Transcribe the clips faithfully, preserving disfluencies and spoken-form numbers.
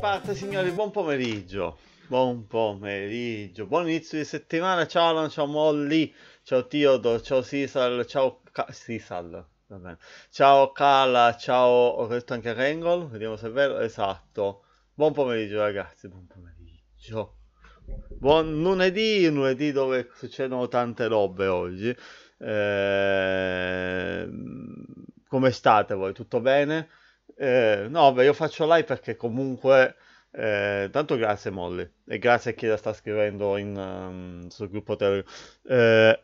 parte, signori, buon pomeriggio. Buon pomeriggio, buon inizio di settimana. Ciao Alan, ciao Molly, ciao Teodoro, ciao Sisal, ciao Ca- Sisal, va bene. Ciao Kala, ciao, ho detto anche Rengol, vediamo se è vero, esatto. Buon pomeriggio ragazzi, buon pomeriggio. Buon lunedì, un lunedì dove succedono tante robe oggi. Eh, Come state voi? Tutto bene? Eh, no, beh, io faccio live perché comunque, eh, tanto grazie Molly e grazie a chi la sta scrivendo in, um, sul gruppo Telegram. Eh,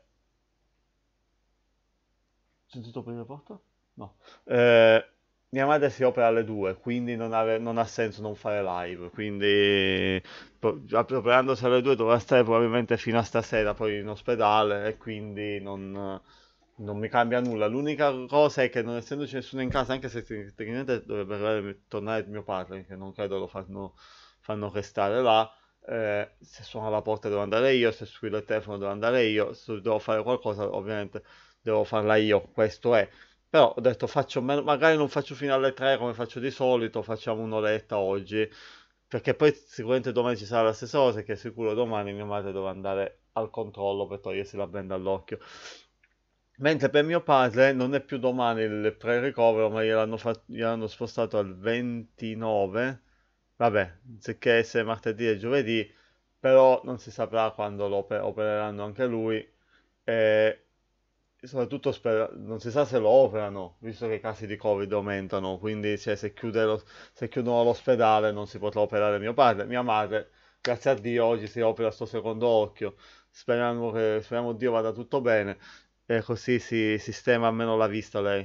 sentito aprire la porta? No. Eh, Mia madre si opera alle due, quindi non, ave- non ha senso non fare live. Quindi, po- operandosi alle due dovrà stare probabilmente fino a stasera poi in ospedale e quindi non, non mi cambia nulla. L'unica cosa è che non essendoci nessuno in casa, anche se tecnicamente dovrebbe arrivare- tornare mio padre, che non credo lo fanno, fanno restare là. Eh, se suona la porta devo andare io, se squilla il telefono devo andare io, se devo fare qualcosa ovviamente devo farla io, questo è. Però ho detto faccio meno, magari non faccio fino alle tre come faccio di solito, facciamo un'oretta oggi, perché poi sicuramente domani ci sarà la stessa cosa, che sicuro domani mia madre dovrà andare al controllo per togliersi la benda all'occhio. Mentre per mio padre non è più domani il pre-ricovero, ma gliel'hanno fa- gliel'hanno spostato al ventinove, vabbè, anziché essere martedì e giovedì, però non si saprà quando lo oper- opereranno anche lui. E soprattutto sper- non si sa se lo operano, visto che i casi di Covid aumentano, quindi cioè, se, chiude lo- se chiudono l'ospedale non si potrà operare mio padre. Mia madre, grazie a Dio, oggi si opera sto secondo occhio. Speriamo che, speriamo Dio vada tutto bene e così si sistema almeno la vista lei.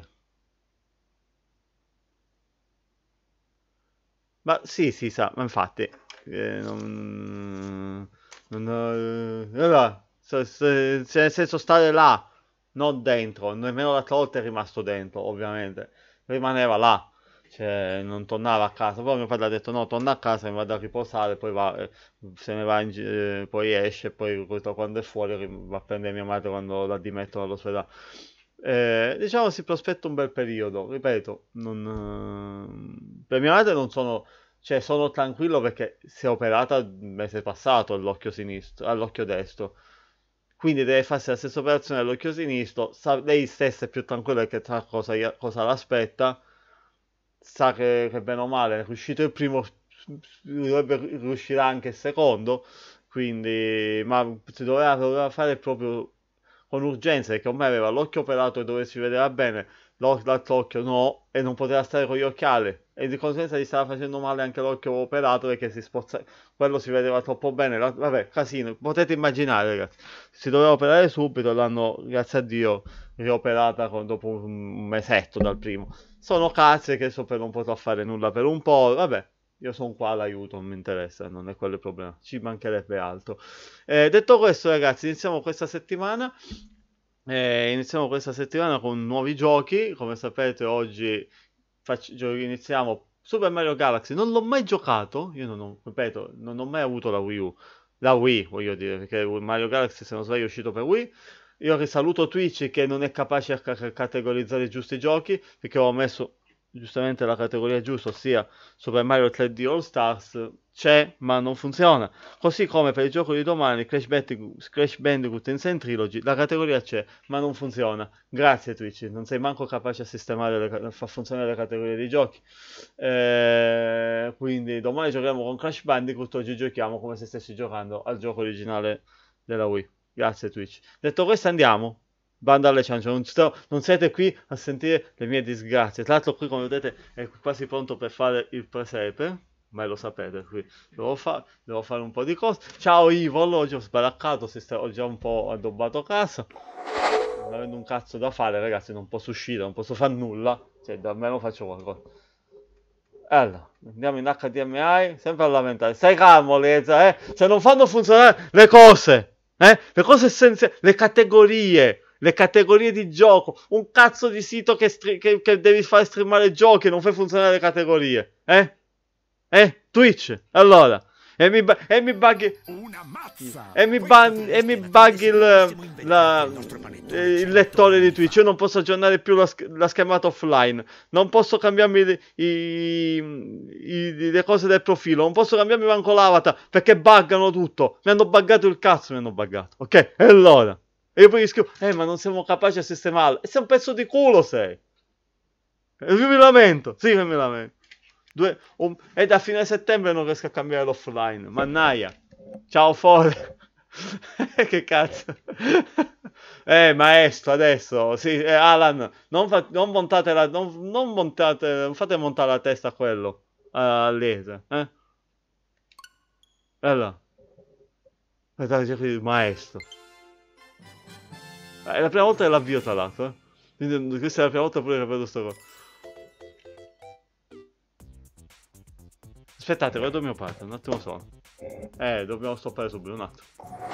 Ma sì, si sa, ma infatti, eh, non, non, eh, allora, se- se- se nel senso stare là, non dentro, nemmeno l'altra volta è rimasto dentro, ovviamente, rimaneva là, cioè non tornava a casa, poi mio padre ha detto no, torna a casa, mi vado a riposare, poi va, eh, se ne va, in gi- eh, poi esce, poi quando è fuori ri- va a prendere mia madre quando la dimettono all'ospedale. Eh, diciamo si prospetta un bel periodo, ripeto, non, eh, per mia madre non sono, cioè sono tranquillo perché si è operata il mese passato all'occhio sinistro, all'occhio destro, quindi deve farsi la stessa operazione all'occhio sinistro, sa, lei stessa è più tranquilla perché sa cosa, cosa l'aspetta, sa che, che bene o male è riuscito il primo, dovrebbe riuscire anche il secondo, quindi, ma si doveva, doveva fare proprio con urgenza perché ormai aveva l'occhio operato e dove si vedeva bene, l'o- l'altro occhio no, e non poteva stare con gli occhiali. E di conseguenza gli stava facendo male anche l'occhio operato perché si spozza, quello si vedeva troppo bene. la- Vabbè, casino, potete immaginare, ragazzi. Si doveva operare subito, l'hanno, grazie a Dio, rioperata con- dopo un mesetto dal primo. Sono cazze che so per non potrò fare nulla per un po'. Vabbè, io sono qua, l'aiuto, non mi interessa, non è quello il problema. Ci mancherebbe altro. Eh, detto questo, ragazzi, iniziamo questa settimana. Eh, iniziamo questa settimana con nuovi giochi. Come sapete, oggi facci- gio- iniziamo Super Mario Galaxy. Non l'ho mai giocato. Io non ho, ripeto, non ho mai avuto la Wii U. La Wii, voglio dire, perché Mario Galaxy, se non sbaglio, è uscito per Wii. Io risaluto Twitch che non è capace a ca- categorizzare i giusti giochi, perché ho messo giustamente la categoria giusta, ossia Super Mario tre D All Stars. C'è, ma non funziona. Così come per il gioco di domani, Crash Bandicoot, Crash Bandicoot Insane Trilogy, la categoria c'è, ma non funziona. Grazie Twitch, non sei manco capace a sistemare, le, a far funzionare le categorie dei giochi. Eh, quindi domani giochiamo con Crash Bandicoot, oggi giochiamo come se stessi giocando al gioco originale della Wii. Grazie Twitch. Detto questo andiamo. Banda alle ciance, non, sto- non siete qui a sentire le mie disgrazie. Tra l'altro qui come vedete è quasi pronto per fare il presepe. Ma lo sapete qui. Devo, fa- devo fare un po' di cose. Ciao Ivo, oggi ho sbaraccato, si sta- ho già un po' addobbato casa. Non avendo un cazzo da fare, ragazzi, non posso uscire, non posso fare nulla. Cioè, da almeno faccio qualcosa. Allora, andiamo in H D M I, sempre a lamentare. Stai calmo, Leza, eh? Se non fanno funzionare le cose, eh? Le cose essenziali, le categorie, le categorie di gioco. Un cazzo di sito che, stri- che, che devi fare streamare giochi e non fai funzionare le categorie, eh? Eh? Twitch. Allora, E mi, ba- e mi buggi... Una mazza. E mi, ba- e mi buggi il, la, il lettore di Twitch. Io non posso aggiornare più la, sch- la schermata offline. Non posso cambiarmi i, i- i- le cose del profilo. Non posso cambiarmi manco l'avatar perché buggano tutto. Mi hanno buggato il cazzo, mi hanno buggato. Ok? E allora? E io poi gli scrivo, eh, ma non siamo capaci a sistemarlo. E sei un pezzo di culo, sei. E io mi lamento. Sì che mi lamento. Due, un, e da fine settembre non riesco a cambiare l'offline. Mannaia. Ciao Fore. Che cazzo. Eh maestro adesso. Sì, eh, Alan. Non, fa, non montate la. Non, non montate. Non fate montare la testa a quello. A Lese. Eh. Allora. Maestro. È la prima volta che l'avvio tra l'altro. Eh. Quindi, questa è la prima volta pure che vedo sto cosa. Aspettate, vedo mio padre, un attimo solo. Eh, dobbiamo stoppare subito, un attimo.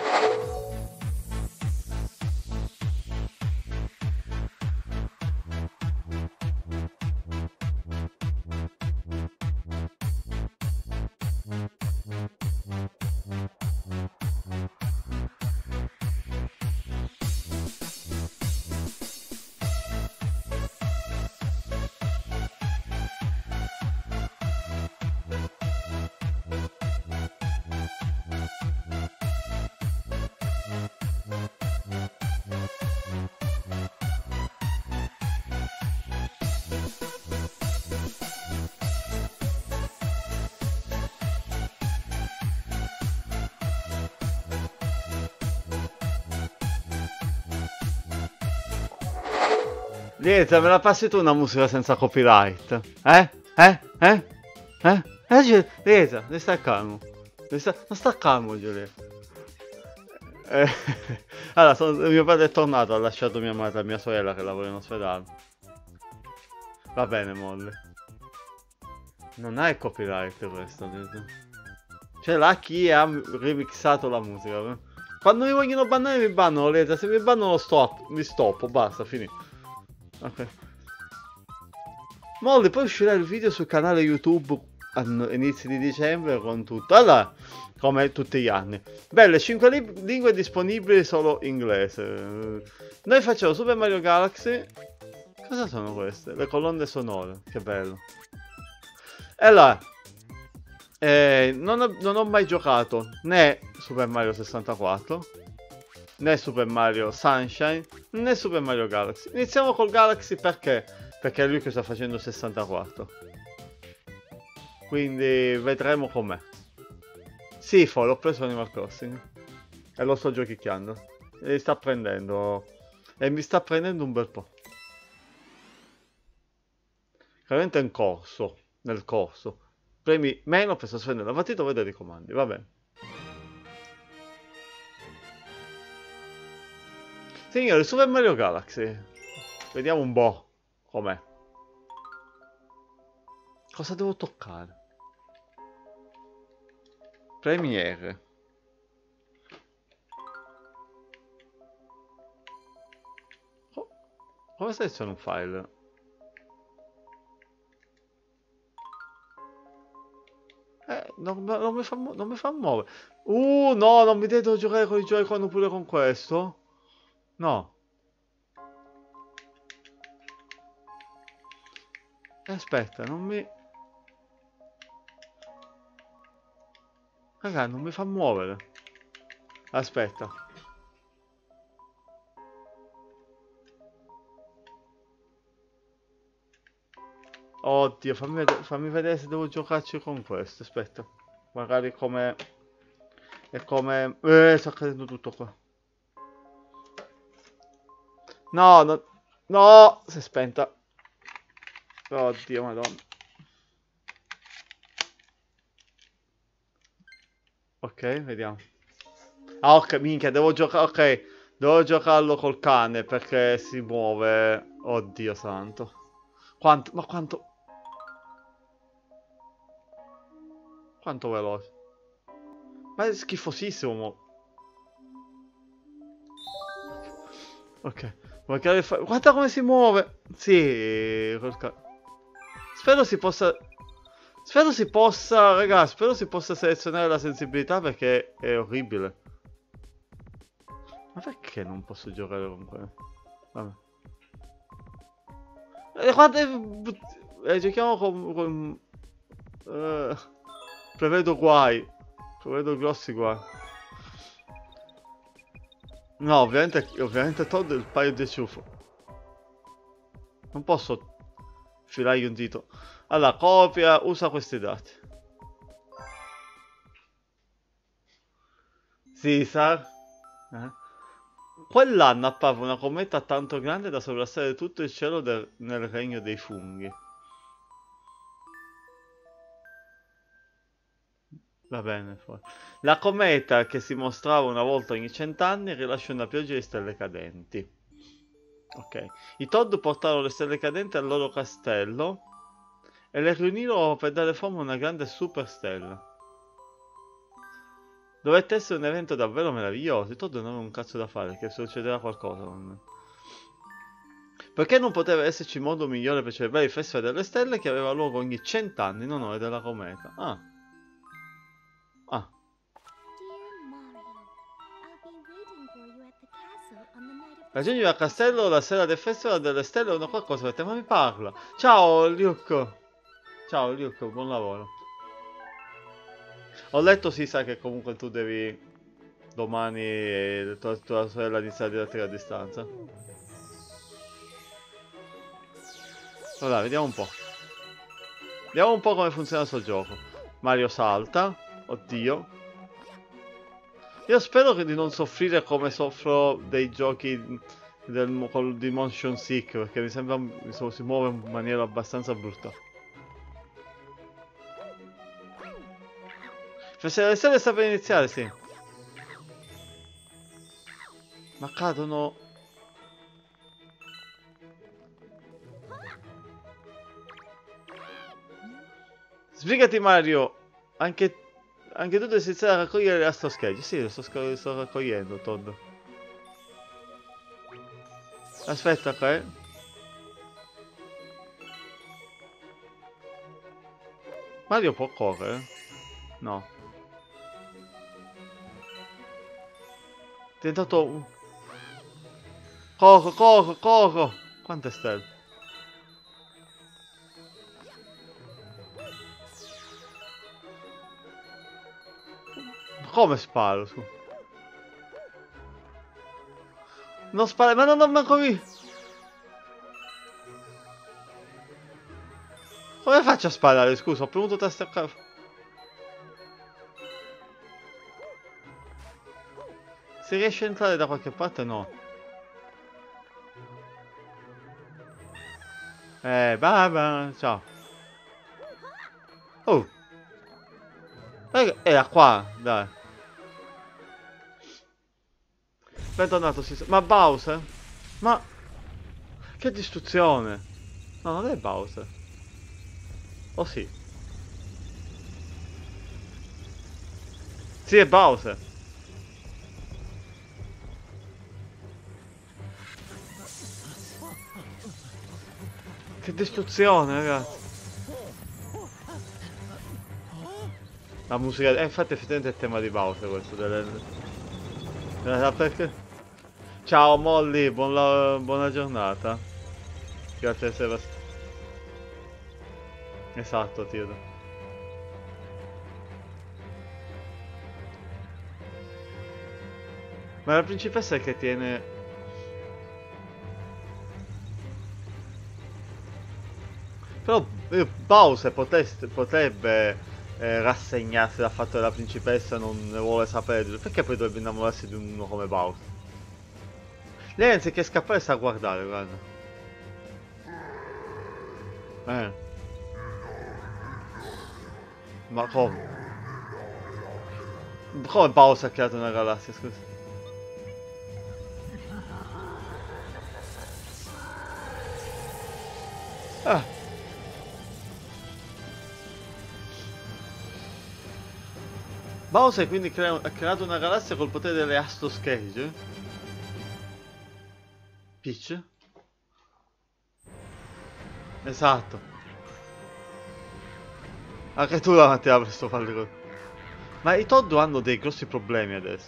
Lieta, me la passi tu una musica senza copyright? Eh? Eh? Eh? Eh? Eh, Lieta, devi stare calmo. Devi sta... Non sta calmo, Giulietta. Eh, allora, sono... mio padre è tornato, ha lasciato mia madre e mia sorella che lavora in ospedale. Va bene, Molly. Non hai copyright questo, Lieta. C'è là chi ha remixato la musica. Quando mi vogliono bannare mi bannano, Lieta. Se mi bannano stop, mi stoppo, basta, finito. Ok. Molly, poi uscirà il video sul canale YouTube a inizi di dicembre con tutto. Allora, come tutti gli anni. Belle, cinque li lingue disponibili solo inglese. Noi facciamo Super Mario Galaxy. Cosa sono queste? Le colonne sonore. Che bello. E allora, eh, non, ho, non ho mai giocato né Super Mario sessantaquattro, né Super Mario Sunshine, né Super Mario Galaxy. Iniziamo col Galaxy perché? Perché è lui che sta facendo sessantaquattro. Quindi vedremo com'è. Sì, for, l'ho preso Animal Crossing. E lo sto giochicchiando. E mi sta prendendo. E mi sta prendendo un bel po'. Chiaramente è in corso. Nel corso. Premi meno per sospendere la partita o vedere i comandi. Va bene. Signori, Super Mario Galaxy. Vediamo un po' com'è. Cosa devo toccare? Premiere. Oh, come seleziona un file? Eh, non, non, non mi fa, non mi fa muovere. Uh, no, non mi devo giocare con i Joy-Con pure con questo? No. Aspetta, non mi... Raga, non mi fa muovere. Aspetta. Oddio, fammi vedere, fammi vedere se devo giocarci con questo. Aspetta. Magari come... È come... Eh, sta cadendo tutto qua. No, no... No! Si è spenta. Oddio, madonna. Ok, vediamo. Ah, ok, minchia, devo giocare... Ok, devo giocarlo col cane perché si muove. Oddio santo. Quanto... Ma quanto... Quanto veloce. Ma è schifosissimo. Mo. Ok. Magari fa... Guarda come si muove. Sì, col cane. Spero si possa... Spero si possa, raga, spero si possa selezionare la sensibilità perché è orribile. Ma perché non posso giocare con quello? Vabbè. Eh, guarda, eh, giochiamo con... con eh, prevedo guai. Prevedo grossi guai. No, ovviamente, ovviamente Todd è il paio di ciuffo. Non posso filargli un dito. Allora, copia, usa questi dati. Caesar. Eh. Quell'anno apparve una cometa tanto grande da sovrastare tutto il cielo del, nel regno dei funghi. Va bene, poi. La cometa, che si mostrava una volta ogni cent'anni, rilasciò una pioggia di stelle cadenti. Ok. I Todd portarono le stelle cadenti al loro castello e le riunirono per dare forma a una grande superstella. Dovette essere un evento davvero meraviglioso. I Todd non avevano un cazzo da fare, che succederà qualcosa. Non... Perché non poteva esserci modo migliore per celebrare il Festival delle Stelle che aveva luogo ogni cent'anni in onore della cometa. Ah. Ah. Raggiungi il castello la sera del Festival delle Stelle o qualcosa per te, ma mi parla. Ciao Luke. Ciao Luke, buon lavoro. Ho letto, si sa che comunque tu devi domani e tua, tua sorella iniziare a didattica a distanza. Allora, vediamo un po'. Vediamo un po' come funziona questo gioco. Mario salta. Oddio. Io spero di non soffrire come soffro dei giochi del, col, di motion sick, perché mi sembra mi so, si muove in maniera abbastanza brutta. Se le stelle sta per iniziare, sì. Ma cadono... Sbrigati Mario! Anche, anche tu devi iniziare a raccogliere le astroschegge. Sì, lo sto, lo sto raccogliendo, Todd. Aspetta, ok. Mario può correre? No. È diventato un... Corro, corro, corro! Quante stelle? Come sparo, su? Non spara, ma non ho manco lì! Come faccio a sparare, scusa? Ho premuto tasto a... Se riesce a entrare da qualche parte, no. Eh, baba, ciao. Oh. Eh, era qua, dai. Bentornato, si... Ma Bowser? Ma... Che distruzione. No, non è Bowser. Oh sì. Sì, è Bowser. Che distruzione, ragazzi. La musica... Eh, infatti effettivamente è il tema di Bowser questo. Delle... Eh, perché... Ciao Molly, buon la... buona giornata. Grazie Sebastiano. Esatto, Tiro. Ma la principessa è che tiene... Però eh, Bowser potesse, potrebbe eh, rassegnarsi dal fatto che la principessa non ne vuole sapere. Perché poi dovrebbe innamorarsi di uno come Bowser? Lei anziché scappare sta a guardare, guarda. Eh. Ma come? Come Bowser ha creato una galassia, scusa? Ah. Bowser quindi crea, ha creato una galassia col potere delle astroschegge? Peach? Esatto. Anche tu la mattina presto fare le cose. Ma i Todd hanno dei grossi problemi adesso.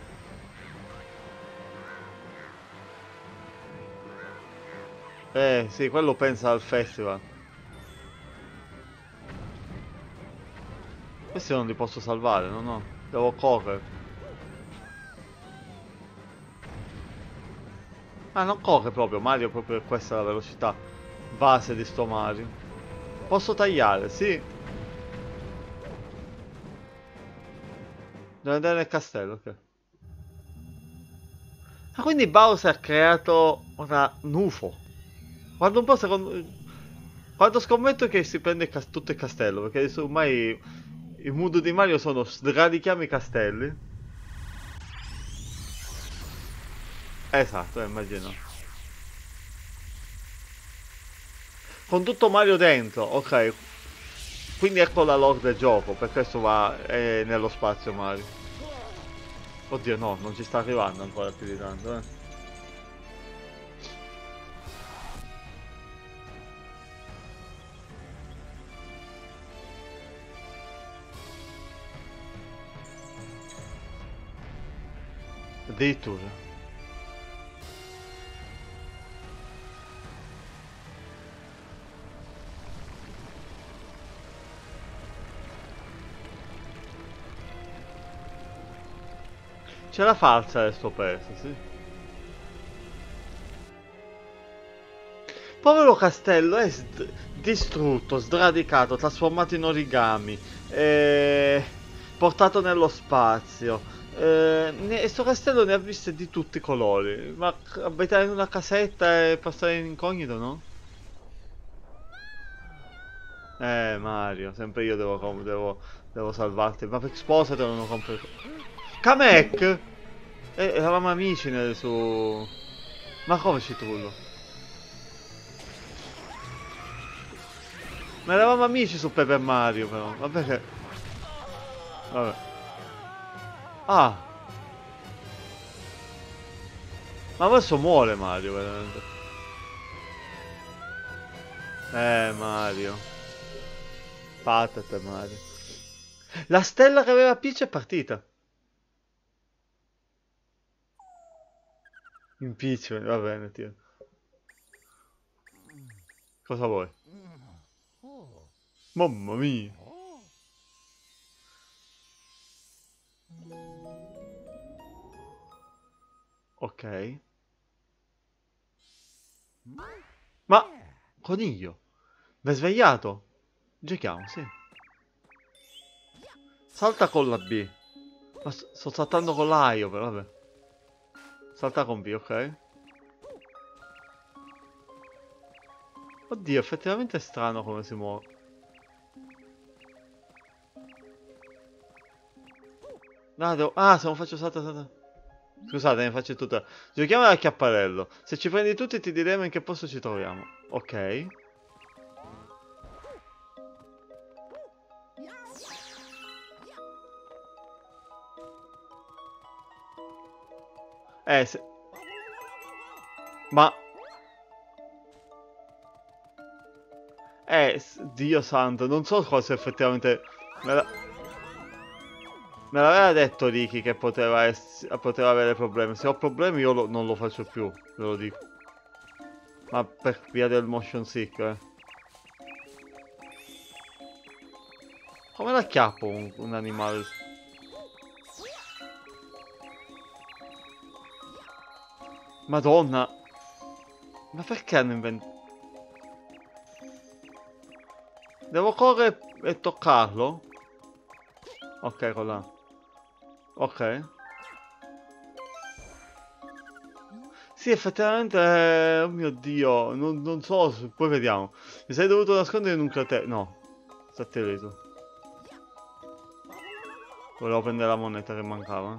Eh, sì, quello pensa al festival. Questi non li posso salvare, no, no. Devo correre. Ah, non corre proprio, Mario proprio questa è la velocità base di sto Mario. Posso tagliare, sì. Devo andare nel castello, ok. Ah, quindi Bowser ha creato una un U F O. Guarda un po', secondo... Quando scommetto che si prende il cas- tutto il castello, perché adesso ormai i mood di Mario sono sradichiamo i castelli. Esatto, eh, immagino. Con tutto Mario dentro, ok. Quindi ecco la lore del gioco, per questo va eh, nello spazio Mario. Oddio no, non ci sta arrivando ancora più di tanto, eh. Addirittura. C'è la falsa adesso persa, sì. Povero castello è sd- distrutto, sradicato, trasformato in origami, eh, portato nello spazio. Eh, ne- e sto castello ne ha viste di tutti i colori. Ma c- abitare in una casetta e passare in incognito, no? Eh, Mario, sempre io devo, com- devo, devo salvarti. Ma per sposate non lo compro. Kamek! Eh, eravamo amici nel su... Ma come Citrullo? Ma eravamo amici su Paper Mario però. Vabbè che... Vabbè. Ah! Ma adesso muore Mario veramente. Eh Mario. Patate Mario. La stella che aveva Peach è partita. Impeachment, va bene, tio. Cosa vuoi? Mamma mia. Ok. Ma... Coniglio. Mi hai svegliato? Giochiamo, sì. Salta con la B. Ma sto, sto saltando con la A io, però vabbè. Salta con B, ok. Oddio, effettivamente è strano come si muove. No, devo... Ah, se non faccio salta, salta. Scusate, ne faccio tutta. Giochiamo a chiapparello. Se ci prendi tutti ti diremo in che posto ci troviamo. Ok. Eh, se... Ma... Eh, s- Dio santo, non so cosa effettivamente... Me la- me l'aveva detto Ricky che poteva, ess- poteva avere problemi. Se ho problemi io lo- non lo faccio più, ve lo dico. Ma per via del motion sick, eh. Come la chiappo un, un animale? Madonna! Ma perché hanno inventato... Devo correre e toccarlo? Ok, con la... Ok. Sì, effettivamente... eh, oh mio Dio, non, non so, se- poi vediamo. Mi sei dovuto nascondere in un cratere... No, stai lì tu. Volevo prendere la moneta che mancava.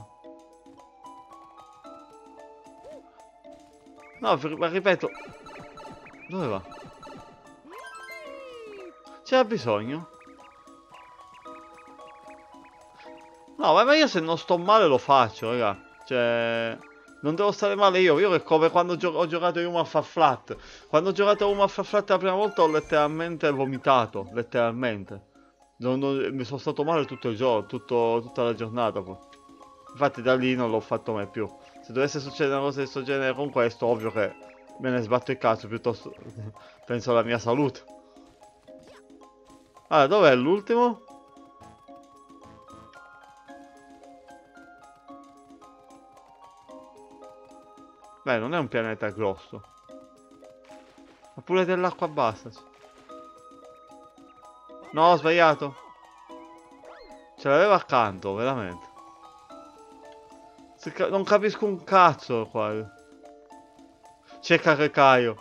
No, per- ma ripeto... Dove va? C'era bisogno? No, ma ma io se non sto male lo faccio, raga. Cioè... Non devo stare male io. Io è come quando gio- ho giocato in Human Fall Flat. Quando ho giocato a Human Fall Flat la prima volta ho letteralmente vomitato. Letteralmente. Non, non, mi sono stato male tutto il giorno, tutto, tutta la giornata poi. Infatti da lì non l'ho fatto mai più. Se dovesse succedere una cosa di questo genere con questo, ovvio che me ne sbatto il cazzo, piuttosto penso alla mia salute. Allora, dov'è l'ultimo? Beh, non è un pianeta grosso. Ma pure dell'acqua bassa. No, ho sbagliato. Ce l'avevo accanto, veramente. Non capisco un cazzo qua. C'è Carecaio.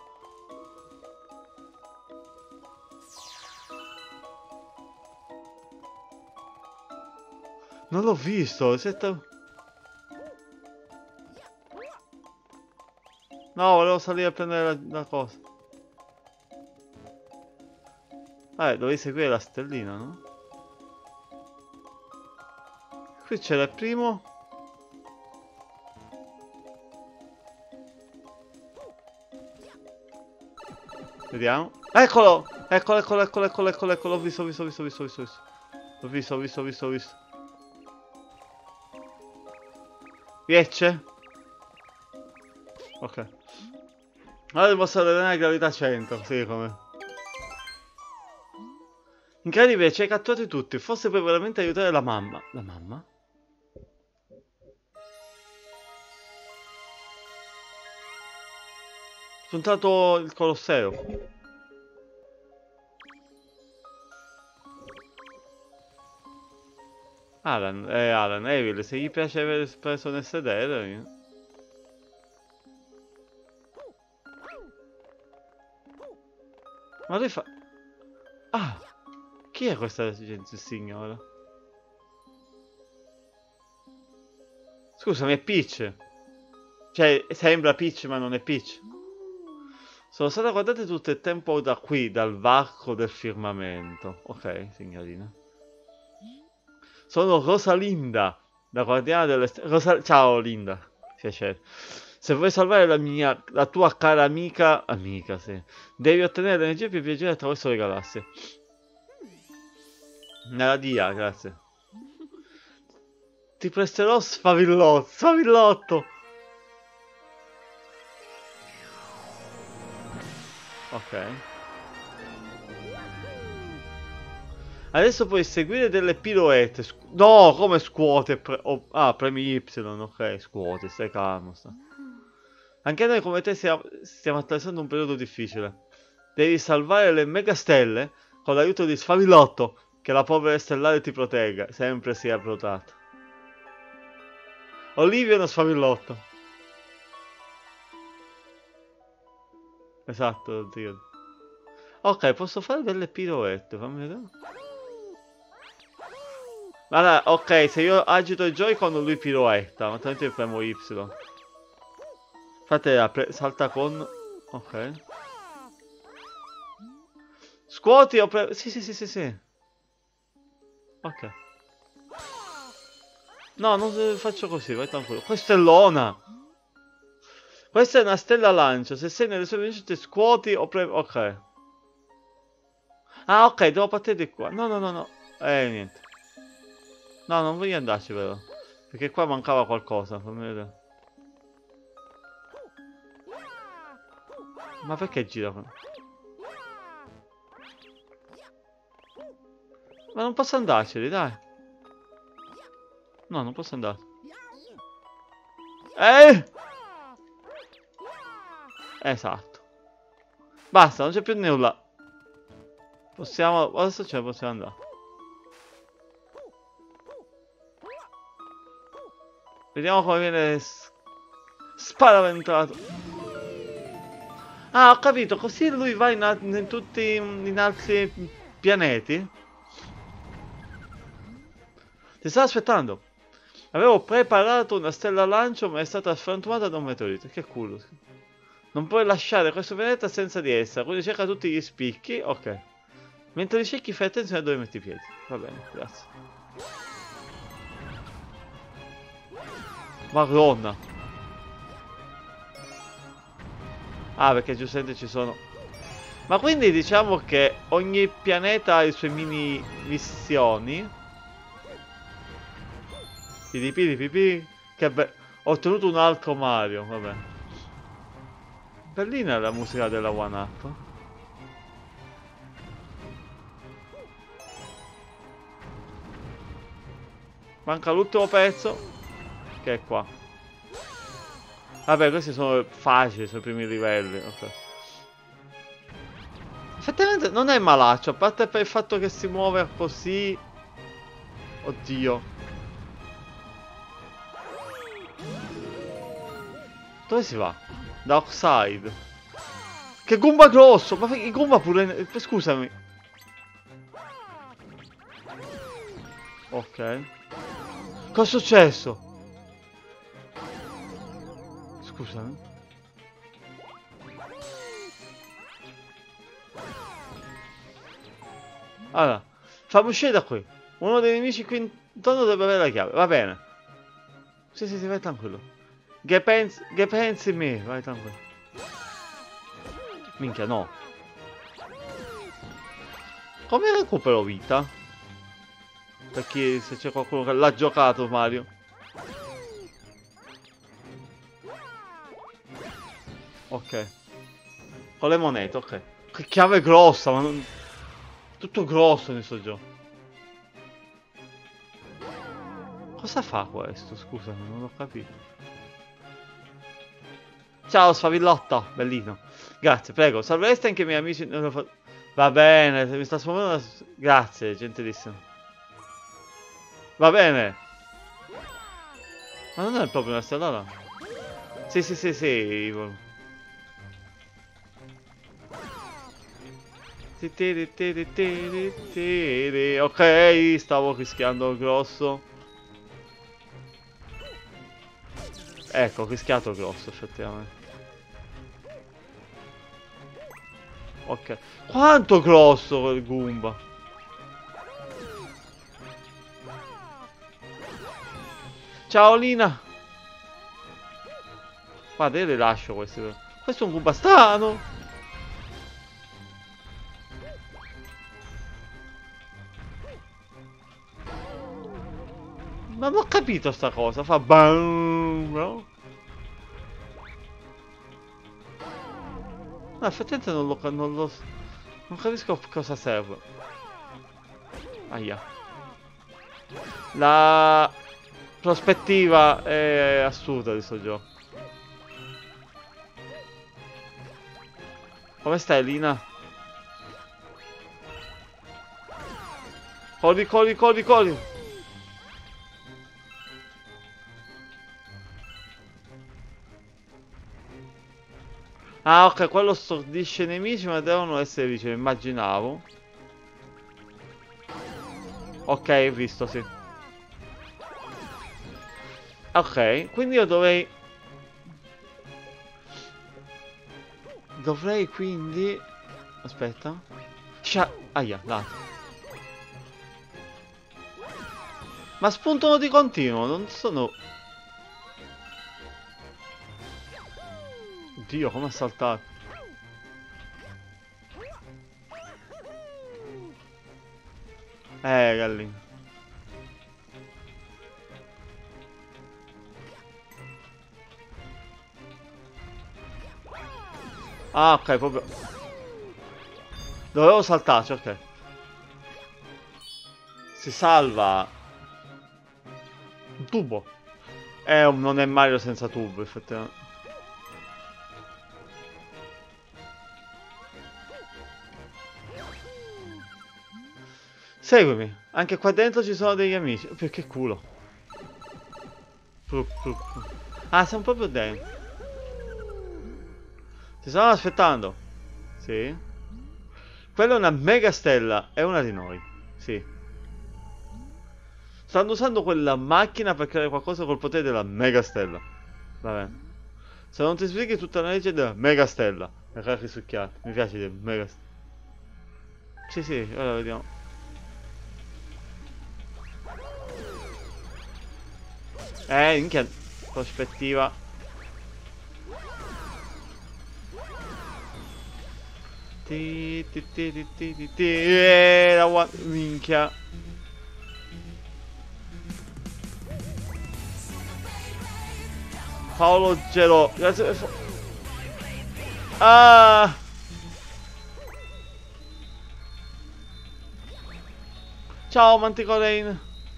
Non l'ho visto. Siete... No, volevo salire a prendere la, la cosa. Eh, dovevi seguire la stellina, no? Qui c'era il primo. Vediamo. Eccolo! Eccolo, eccolo, eccolo, eccolo, eccolo, eccolo. L'ho visto, ho visto, ho visto, ho visto, ho visto, visto. L'ho visto, ho visto, ho visto, ho visto. Riesce? Ok. Ora devo allenare gravità cento, sì, come. Incredibile, ci hai catturati tutti. Forse puoi veramente aiutare la mamma. La mamma? Spuntato il Colosseo. Alan, eh, Alan, Evil, se gli piace aver preso nel sedere. Ma lui fa... Ah! Chi è questa gente, signora? Scusami, è Peach. Cioè, sembra Peach, ma non è Peach. Sono state guardate tutto il tempo da qui, dal varco del firmamento. Ok, signorina. Sono Rosalinda, la guardiana delle stelle. Rosa... Ciao, Linda. Piacere. Se vuoi salvare la mia, la tua cara amica, amica, sì, devi ottenere l'energia per viaggiare attraverso le galassie. Nella dia, grazie. Ti presterò sfavillotto, sfavillotto. Ok. Adesso puoi seguire delle piroette. No, come scuote? Pre oh, ah, premi Y, ok, scuote, stai calmo. Sta. Anche noi come te stiamo, stiamo attraversando un periodo difficile. Devi salvare le megastelle con l'aiuto di Sfavillotto. Che la polvere stellare ti protegga, sempre sia protetta. Olivia è uno Sfavillotto. Esatto, zio. Ok, posso fare delle piroette, fammi vedere. Allora, ok, se io agito il Joy-Con lui piroetta, ma tanto io premo Y. Fate la salta con... Ok. Scuoti o pre... Sì, sì, sì, sì, sì. Ok. No, non faccio così, vai tranquillo. Questa è l'ona. Questa è una stella lancio. Se sei nelle sue vincite scuoti o pre... Ok. Ah, ok, devo partire di qua. No, no, no, no. Eh, niente. No, non voglio andarci, vero? Perché qua mancava qualcosa. Fammi vedere. Ma perché gira? Ma non posso andarceli, dai. No, non posso andare. Eh! Esatto. Basta, non c'è più nulla. Possiamo... Adesso ce ne possiamo andare. Vediamo come viene... Sparaventato. Ah, ho capito. Così lui va in, in tutti... in altri pianeti. Ti stavo aspettando. Avevo preparato una stella lancio, ma è stata frantumata da un meteorite. Che culo. Non puoi lasciare questo pianeta senza di essa, quindi cerca tutti gli spicchi. Ok. Mentre li cerchi fai attenzione a dove metti i piedi. Va bene, grazie. Madonna. Ah, perché giustamente ci sono... Ma quindi diciamo che ogni pianeta ha le sue mini missioni. Piripipi. Che be... Ho ottenuto un altro Mario, vabbè. Bellina la musica della One Up. Manca l'ultimo pezzo. Che è qua. Vabbè, questi sono facili, sono i primi livelli. Ok. Effettivamente non è malaccio, a parte per il fatto che si muove così. Oddio. Dove si va? Da Oxide. Che Goomba grosso! Ma i Goomba pure... Scusami. Ok. Cosa è successo? Scusami. Allora, fammi uscire da qui. Uno dei nemici qui intorno dovrebbe avere la chiave. Va bene. Sì, sì, sì, vai tranquillo. Che pensi, che pensi me? Vai tranquillo. Minchia, no. Come recupero vita? Perché se c'è qualcuno che l'ha giocato Mario. Ok. Con le monete, ok. Che chiave grossa, ma non... Tutto grosso in sto gioco. Cosa fa questo? Scusami, non ho capito. Ciao Sfavillotta, bellino. Grazie, prego. Salvereste anche i miei amici. Va bene, mi sta sfumando. Grazie, gentilissimo. Va bene. Ma non è proprio una stellata? Sì, sì, sì, sì. Ok, stavo rischiando il grosso. Ecco, ho rischiato il grosso, effettivamente. Ok. Quanto grosso quel Goomba? Ciao Lina. Guarda, io le lascio questi. Questo è un Goomba strano. Ma non ho capito sta cosa. Fa bam, no? No, effettivamente non lo, non lo... Non capisco cosa serve. Aia. La prospettiva è assurda di sto gioco. Come stai, Lina? Corri, corri, corri, corri. Ah, ok, quello stordisce i nemici, ma devono essere vicini, immaginavo. Ok, visto, sì. Ok, quindi io dovrei... Dovrei quindi... Aspetta. Scia... Aia, là. Ma spuntano di continuo, non sono... Oddio, come ha saltato. Eh, gallina. Ah, ok, proprio... Dovevo saltarci, ok. Si salva. Un tubo. Eh, non è Mario senza tubo, effettivamente. Seguimi. Anche qua dentro ci sono degli amici. Perché culo. Ah, siamo proprio dentro. Ti stanno aspettando. Sì. Quella è una mega stella. È una di noi. Sì. Stanno usando quella macchina per creare qualcosa col potere della mega stella. Va bene. Se non ti spieghi tutta la legge della mega stella. Mi cacchi succhiato. Mi piace del mega stella. Sì, sì, ora vediamo. Eh, minchia. Prospettiva. Ti, ti, ti, ti, ti, ti, ti. Eh, la gua- minchia. Paolo Gelo. Grazie per... fo- Ah! Ciao Manticore.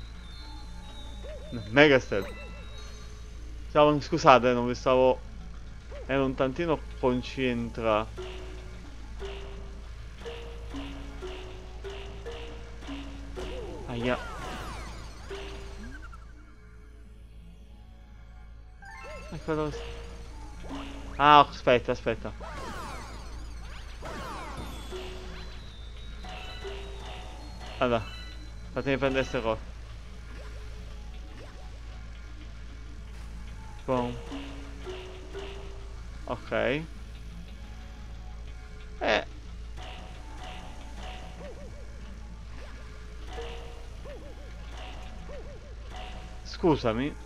Megastel. Ciao, scusate, non vi stavo... Ero un tantino concentrato. Aia. Ecco. Ah, aspetta, aspetta. Allora, fatemi prendere ste cose. Boom. Ok. Eh. Scusami.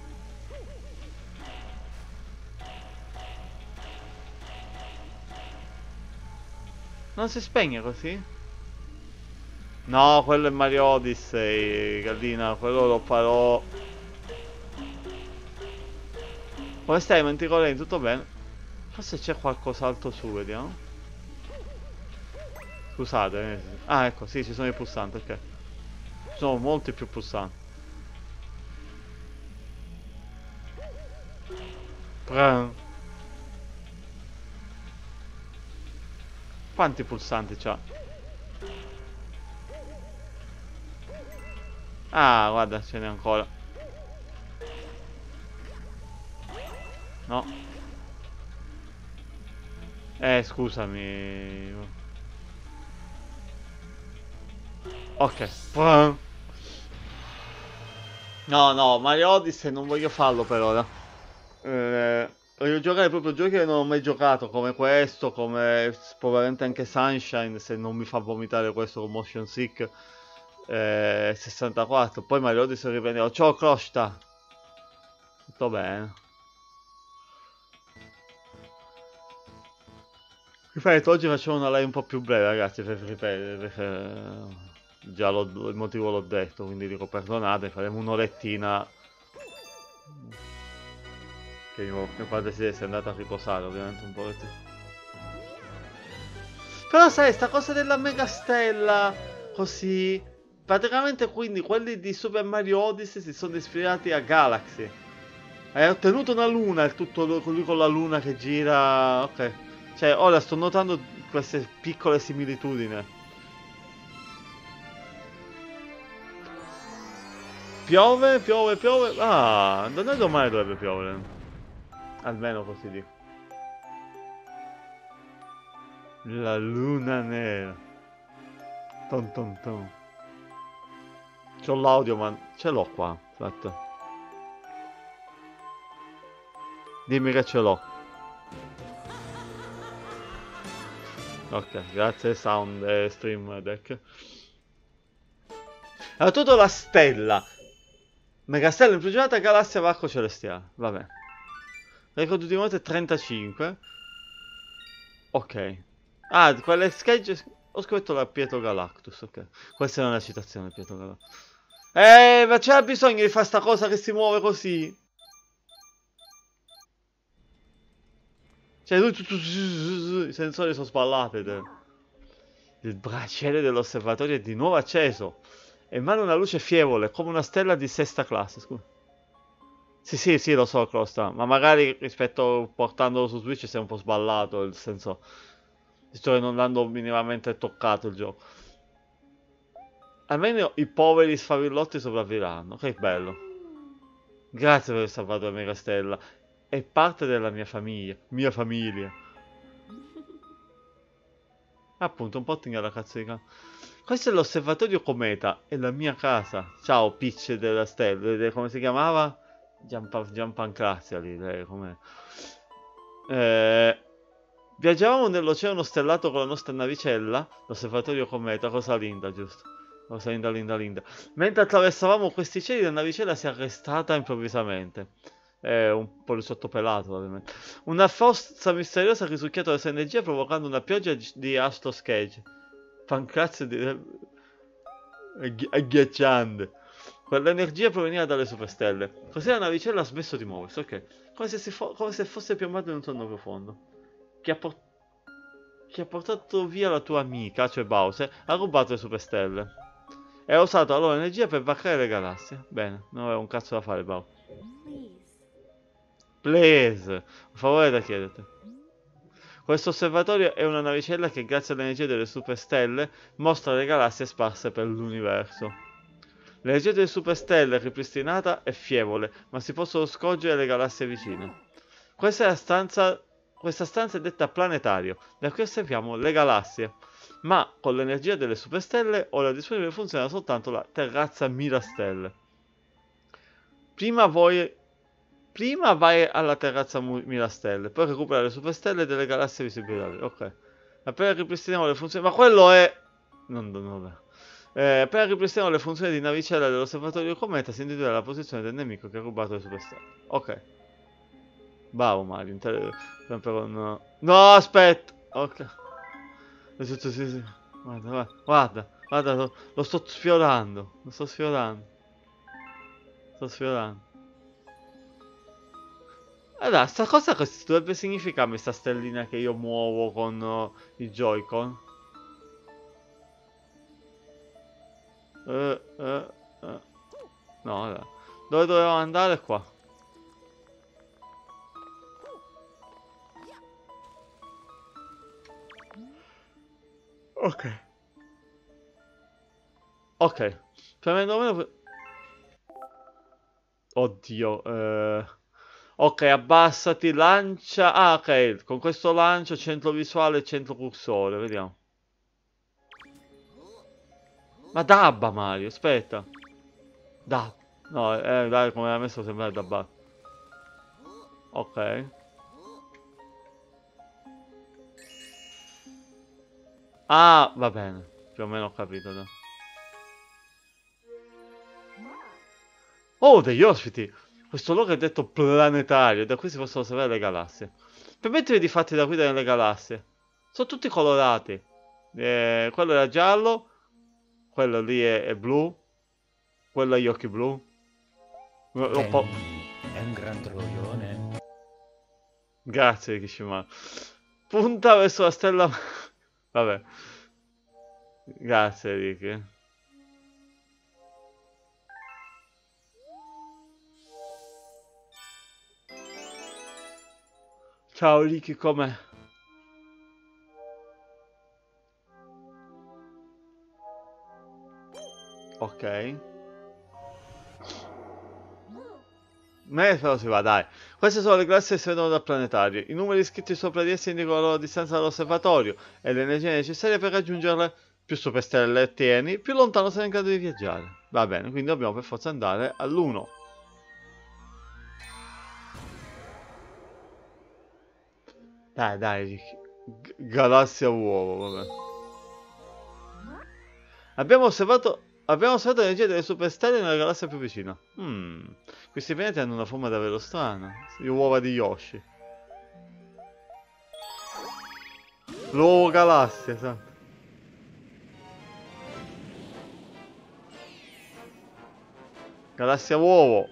Non si spegne così? No, quello è Mario Odyssey, Gallina, quello lo farò. Come stai, Manticore? Tutto bene? Forse c'è qualcos'altro su, vediamo. Scusate. eh. Ah, ecco, sì, ci sono i pulsanti, ok. Ci sono molti più pulsanti. Pran. Quanti pulsanti c'ha? Ah, guarda, ce n'è ancora. No. Eh, scusami. Ok. Pran. No, no, Mario Odyssey non voglio farlo per ora. Eh, voglio giocare proprio giochi che non ho mai giocato, come questo, come probabilmente anche Sunshine, se non mi fa vomitare questo con Motion Sick. Eh, sessantaquattro. Poi Mario Odyssey riprenderò. Ciao Crosta. Tutto bene. Ripeto, oggi facciamo una live un po' più breve, ragazzi, per ripetere, perché eh, già l'ho- il motivo l'ho detto, quindi dico perdonate, faremo un'orettina che mio, mio padre si è andato a riposare, ovviamente un po'. Però sai, sta cosa della megastella, così, praticamente quindi quelli di Super Mario Odyssey si sono ispirati a Galaxy. Hai ottenuto una luna, il tutto lo- lui con la luna che gira, ok. Cioè, ora sto notando queste piccole similitudini. Piove, piove, piove. Ah, da noi domani dovrebbe piovere. Almeno così dico. La luna nera. Ton ton ton. C'ho l'audio, ma ce l'ho qua. Aspetta. Dimmi che ce l'ho. Ok, grazie Sound e Stream Deck. Allora, tutto la stella. Megastella imprigionata, galassia varco celestiale. Vabbè. Record di morte trentacinque. Ok. Ah, quelle schegge... Ho scritto la Pietro Galactus, ok. Questa è una citazione, Pietro Galactus. Eh, ma c'era bisogno di fare sta cosa che si muove così? Cioè, lui... tu- tu- tu- i sensori sono sballati. te. Il braciere dell'osservatorio è di nuovo acceso. Emana una luce fievole, come una stella di sesta classe, scusa. Sì, sì, sì, lo so, Costa, ma magari rispetto portandolo su Switch si è un po' sballato, nel senso, visto che non l'hanno minimamente toccato il gioco. Almeno i poveri sfavillotti sopravviveranno, che bello. Grazie per aver salvato la mia castella. È parte della mia famiglia, mia famiglia. Appunto, un po' la cazzo di cane. Questo è l'osservatorio cometa, è la mia casa. Ciao, Peach della stella, come si chiamava? Gianpa Gianpancrazia lì, lei, com'è? Eh, viaggiavamo nell'oceano stellato con la nostra navicella, l'osservatorio cometa, cosa linda, giusto? Cosa linda, linda, linda. Mentre attraversavamo questi cieli, la navicella si è arrestata improvvisamente. È un po' sottopelato, ovviamente. Una forza misteriosa ha risucchiato la sua energia provocando una pioggia di di astro schegge. Pancrazio di... agghi- agghiacciante. Quell'energia proveniva dalle superstelle. Così la navicella ha smesso di muoversi, ok. Come se, si fo- come se fosse piombato in un sonno profondo. Chi ha, por- chi ha portato via la tua amica, cioè Bowser, ha rubato le superstelle. E ha usato la loro energia per vaccare le galassie. Bene, non aveva un cazzo da fare, Bowser. Please, un favore da chiederti. Questo osservatorio è una navicella che grazie all'energia delle superstelle mostra le galassie sparse per l'universo. L'energia delle superstelle ripristinata è fievole, ma si possono scorgere le galassie vicine. Questa, è la stanza, questa stanza è detta planetario, da cui osserviamo le galassie. Ma con l'energia delle superstelle ora disponibile funziona soltanto la terrazza mille stelle. Prima voi Prima vai alla terrazza mille stelle, poi recupera le superstelle delle galassie visibili da lì. Ok. Appena ripristiniamo le funzioni... Ma quello è... Non, non, non eh, appena ripristiniamo le funzioni di navicella dell'osservatorio cometa, si individua la posizione del nemico che ha rubato le superstelle. Ok. Bravo Mario. Inter... Però no... No, aspetta! Ok. È tutto sì, sì. Guarda, guarda, guarda, guarda, lo, lo sto sfiorando. Lo sto sfiorando. Sto sfiorando. Allora, sta cosa cosa dovrebbe significarmi sta stellina che io muovo con uh, i Joy-Con? Eh, eh, eh. No, allora. Dove dovevo andare qua? Ok. Ok. Premendo meno... Oddio. Eh... Ok, abbassati, lancia... Ah, ok. Con questo lancio, centro visuale e centro cursore. Vediamo. Ma dabba, Mario, aspetta. Da. No, eh, dai, come l'ha messo sembra dabba. Ok. Ah, va bene. Più o meno ho capito, dai. Oh, degli ospiti! Questo luogo è detto planetario, da qui si possono osservare le galassie. Permettimi di farti da guida nelle galassie. Sono tutti colorati. Eh, quello era giallo, quello lì è, è blu, quello ha gli occhi blu. Un po'... È un gran troione. Grazie, Kishima. Punta verso la stella... Vabbè. Grazie, Ricky. Ciao, Ricky, com'è? Ok. Me però si va, dai. Queste sono le galassie che si vedono dal planetario. I numeri scritti sopra di esse indicano la loro distanza dall'osservatorio e le energie necessarie per raggiungerle. Più superstelle ottieni, più lontano sei in grado di viaggiare. Va bene, quindi dobbiamo per forza andare all'uno. Dai, dai, G- galassia uovo, vabbè. Abbiamo osservato... Abbiamo osservato l'energia delle superstelle nella galassia più vicina. Hmm. Questi pianeti hanno una forma davvero strana. Le uova di Yoshi. L'uovo galassia, sa. Galassia uovo.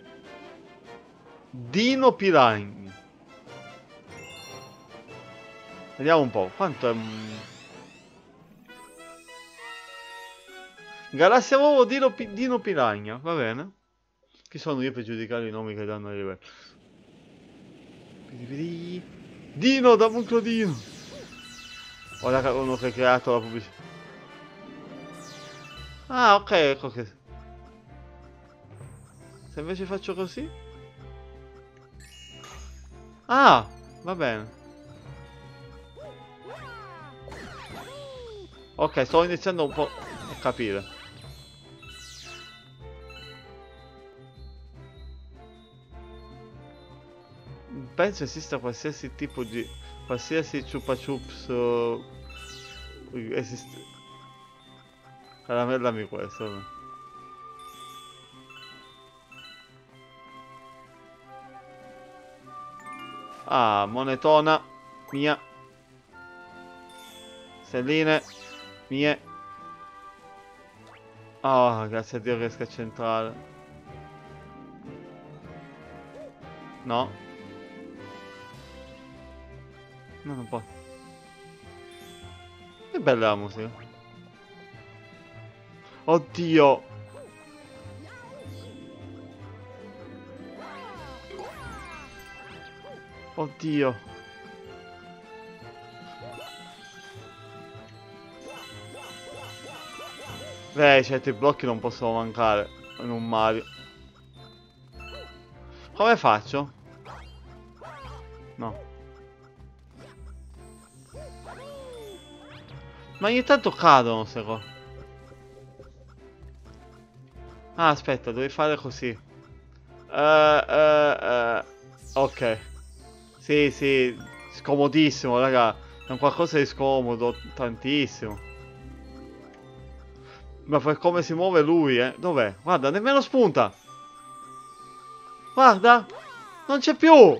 Dino Piragni. Vediamo un po'. Quanto è... un- Galassia uovo Dino, Pi- Dino Piragna. Va bene. Chi sono io per giudicare i nomi che danno ai livelli? Dino da Dino. Ora uno che ha creato la pubblicità. Ah, ok, ecco che... Se invece faccio così... Ah, va bene. Ok, sto iniziando un po' a capire. Penso esista qualsiasi tipo di... Qualsiasi chupa chups... Uh, esiste... Caramellami questo. No? Ah, monetona. Mia. Stelline. Mie. Oh, grazie a Dio riesco a centrare. No. No, non può. Che bella la musica. Oddio. Oddio. Beh, certi blocchi non possono mancare in un Mario. Come faccio? No. Ma ogni tanto cadono queste cose. Ah, aspetta, devi fare così. Uh, uh, uh. Ok. Sì, sì. Scomodissimo, raga. È un qualcosa di scomodo. Tantissimo. Ma per come si muove lui, eh. Dov'è? Guarda, nemmeno spunta. Guarda. Non c'è più.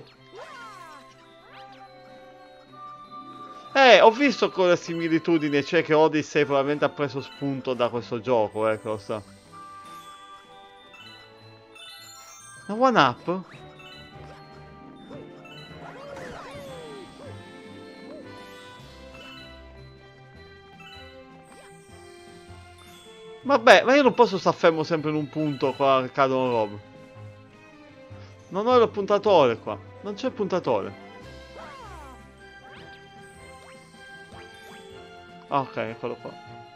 Eh, ho visto con le similitudini, cioè che Odyssey probabilmente ha preso spunto da questo gioco, eh, cosa. Una one up? Vabbè, ma io non posso stare fermo sempre in un punto qua che cadono robe. Non ho il puntatore qua. Non c'è il puntatore. Ah, ok, eccolo qua.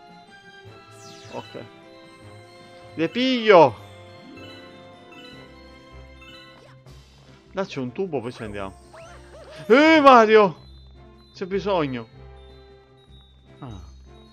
Ok. Le piglio! Dacci un tubo, poi ci andiamo. Eh, Mario! C'è bisogno. Ah.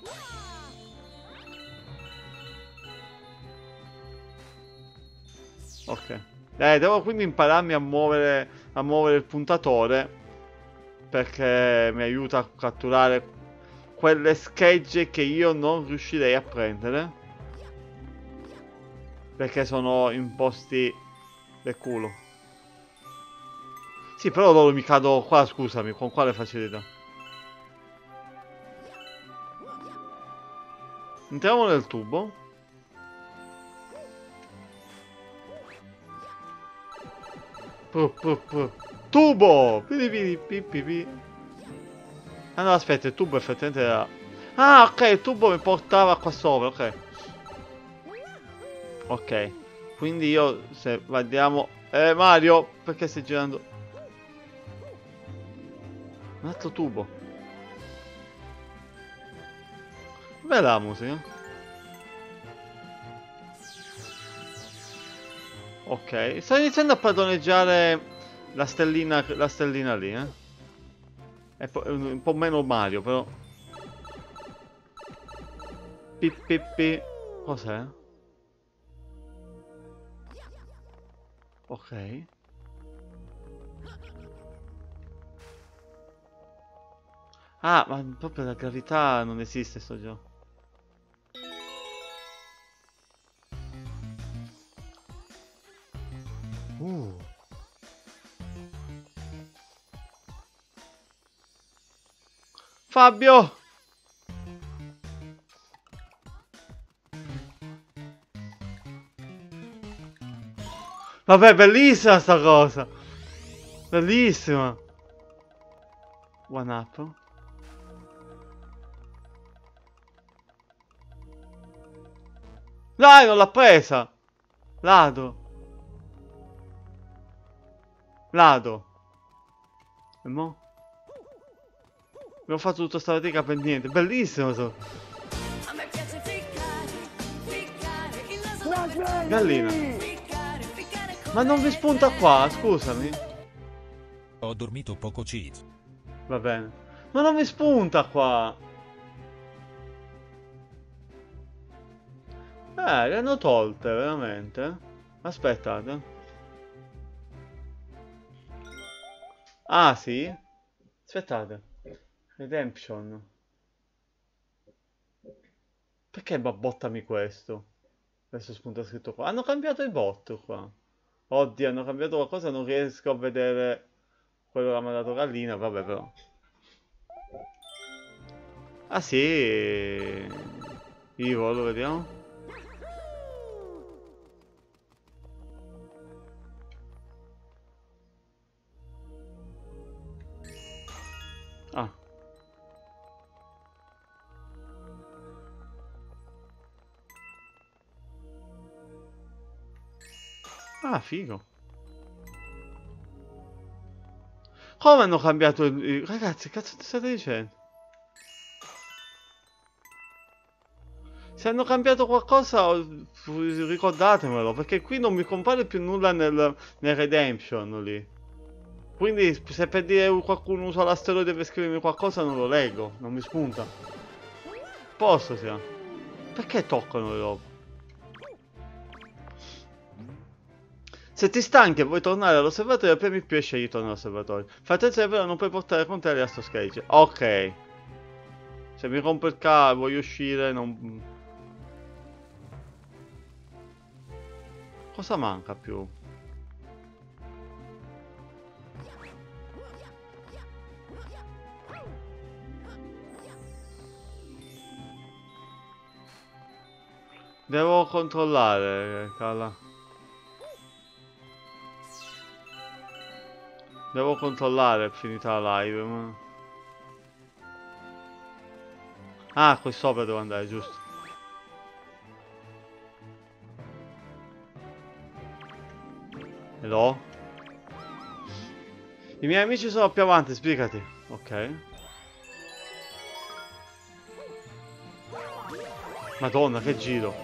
Ok. Eh, devo quindi impararmi a muovere, a muovere il puntatore. Perché mi aiuta a catturare quelle schegge che io non riuscirei a prendere. Perché sono in posti del culo. Sì, però loro mi cado qua, scusami, con quale facilità? Entriamo nel tubo. Pu, pu, pu. Tubo! Pidi, pidi, pi, pi, pi. Ah no, aspetta, il tubo effettivamente era... Ah, ok, il tubo mi portava qua sopra, ok. Ok, quindi io se vediamo... Eh, Mario, perché stai girando? Un altro tubo. Bella la musica. Ok, sto iniziando a padroneggiare la stellina, la stellina lì, eh. È un po' meno Mario, però. Pi, pi, pi. Cos'è? Ok. Ah, ma proprio la gravità non esiste sto gioco. Uh. Fabio! Vabbè, bellissima sta cosa! Bellissima! One up. Dai, non l'ha presa! Lado. Lado. E mo? Abbiamo fatto tutta sta fatica per niente. Bellissimo so. Gallina. Ma non vi spunta qua, scusami. Ho dormito poco, cheat. Va bene. Ma non mi spunta qua. Eh, le hanno tolte, veramente. Aspettate. Ah, sì? Aspettate. Redemption. Perché babbottami questo? Adesso spunta scritto qua. Hanno cambiato i bot qua. Oddio, hanno cambiato qualcosa, non riesco a vedere Quello che ha mandato gallina, vabbè però. Ah sì. Ivo, lo vediamo. Ah. Ah, figo. Come hanno cambiato il... il- Ragazzi, cazzo ti state dicendo? Se hanno cambiato qualcosa, ricordatemelo, perché qui non mi compare più nulla nel, nel Redemption lì. Quindi se per dire qualcuno usa l'asteroide per scrivermi qualcosa non lo leggo, non mi spunta. Posso sia. Perché toccano le robe? Se ti stanchi e vuoi tornare all'osservatorio, premi più e scegli torno all'osservatorio. Fai attenzione però non puoi portare con te le Astro Sketch. Ok. Se mi rompo il cavo, voglio uscire, non... Cosa manca più? Devo controllare, Carla. Devo controllare, è finita la live. Ma... Ah, qui sopra devo andare, giusto. Hello? I miei amici sono più avanti, spiegati. Ok. Madonna, che giro.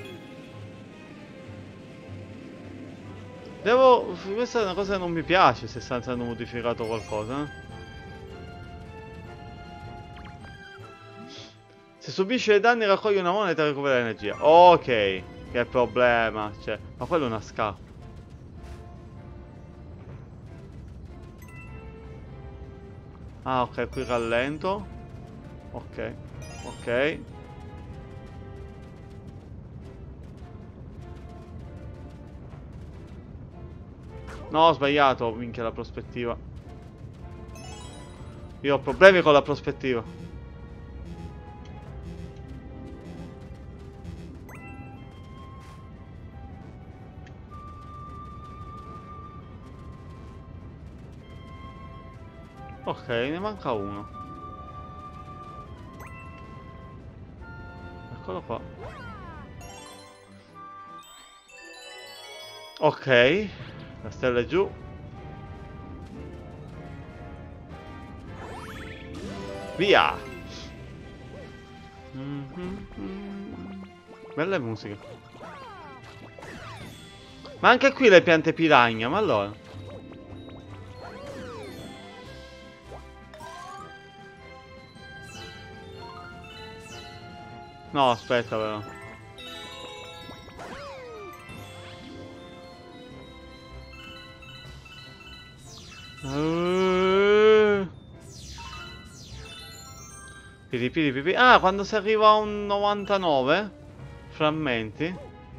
Devo... Questa è una cosa che non mi piace, se stanno hanno modificato qualcosa. Eh? Se subisce danni raccoglie una moneta e recupera energia. Ok, che problema. Cioè, ma quello è una scatola. Ah, ok, qui rallento. Ok, ok. No, ho sbagliato, minchia la prospettiva. Io ho problemi con la prospettiva. Ok, ne manca uno. Eccolo qua. Ok, la stella è giù. Via! Bella musica. Ma anche qui le piante piragna, ma allora... No, aspetta però. Uh... Piri, piri, piri. Ah, quando si arriva a un novantanove frammenti.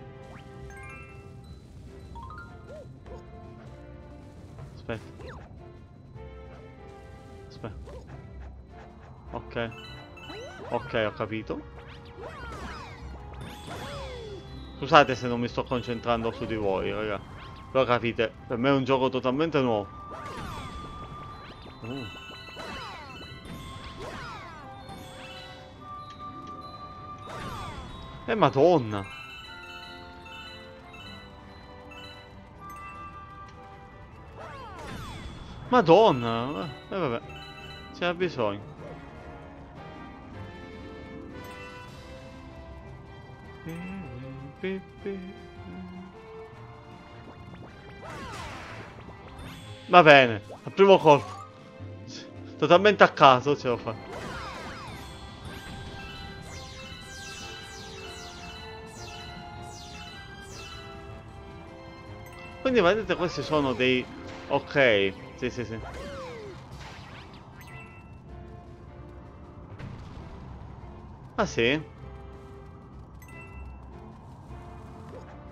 Aspetta. Aspetta. Ok. Ok, ho capito. Scusate se non mi sto concentrando su di voi, raga. Però capite, per me è un gioco totalmente nuovo. Uh. Eh, madonna. Madonna. Eh, vabbè. C'era bisogno. Va bene, al primo colpo. Totalmente a caso ce l'ho fatta. Quindi vedete questi sono dei... Ok, sì sì sì. Ah sì?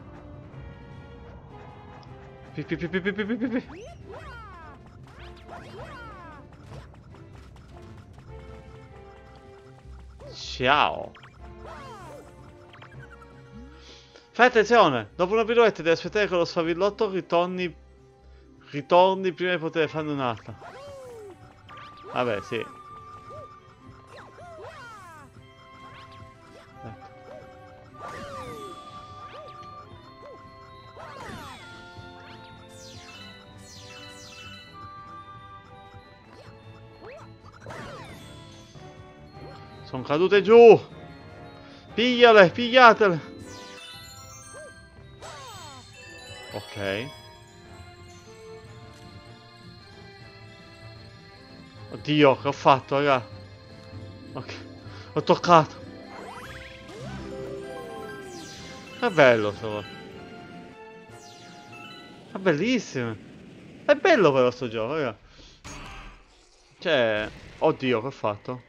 Pi, pi, pi, pi, pi, pi, pi, pi. Ciao. Fai attenzione, dopo una pirouette devi aspettare che lo sfavillotto ritorni, ritorni prima di poter farne un'altra. Vabbè, sì. Ecco. Sono cadute giù. Pigliale, pigliatele. Ok. Oddio, che ho fatto, raga? Ok. Ho toccato. È bello, solo. È bellissimo. È bello però sto gioco, raga. Cioè... Oddio, che ho fatto?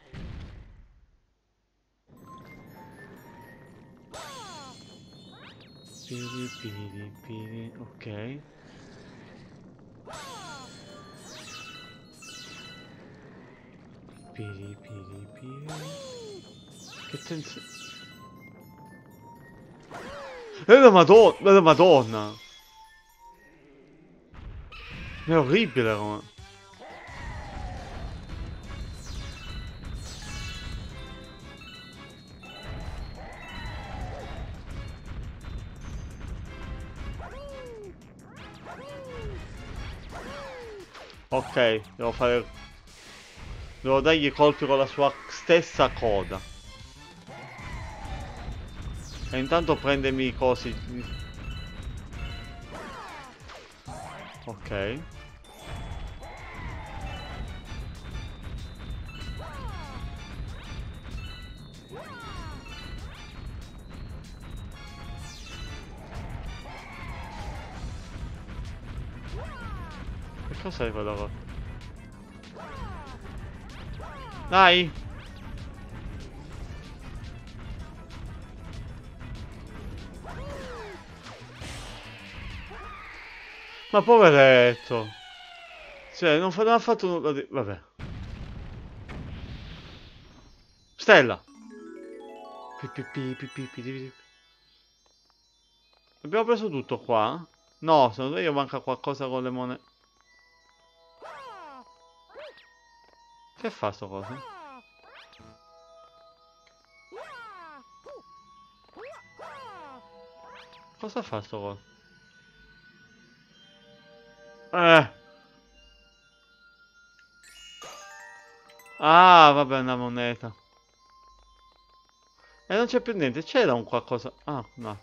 Piri, piri, piri. Ok. Piri, piri, piri. Che tensione. È la madonna, è la madonna. È orribile come. Ok, devo fare... Devo dargli colpi con la sua stessa coda. E intanto prendemi i cosi. Ok. Che cos'è quella cosa? Dai! Ma poveretto! Cioè, non, fa, non ha fatto nulla di... Vabbè. Stella! Pi, pi, pi, pi, pi, pi, pi. Abbiamo preso tutto qua? No, secondo me manca qualcosa con le monete. Che fa sto coso? Cosa fa sto coso? Eh! Ah, vabbè, una moneta. E non c'è più niente, c'era un qualcosa... Ah, no.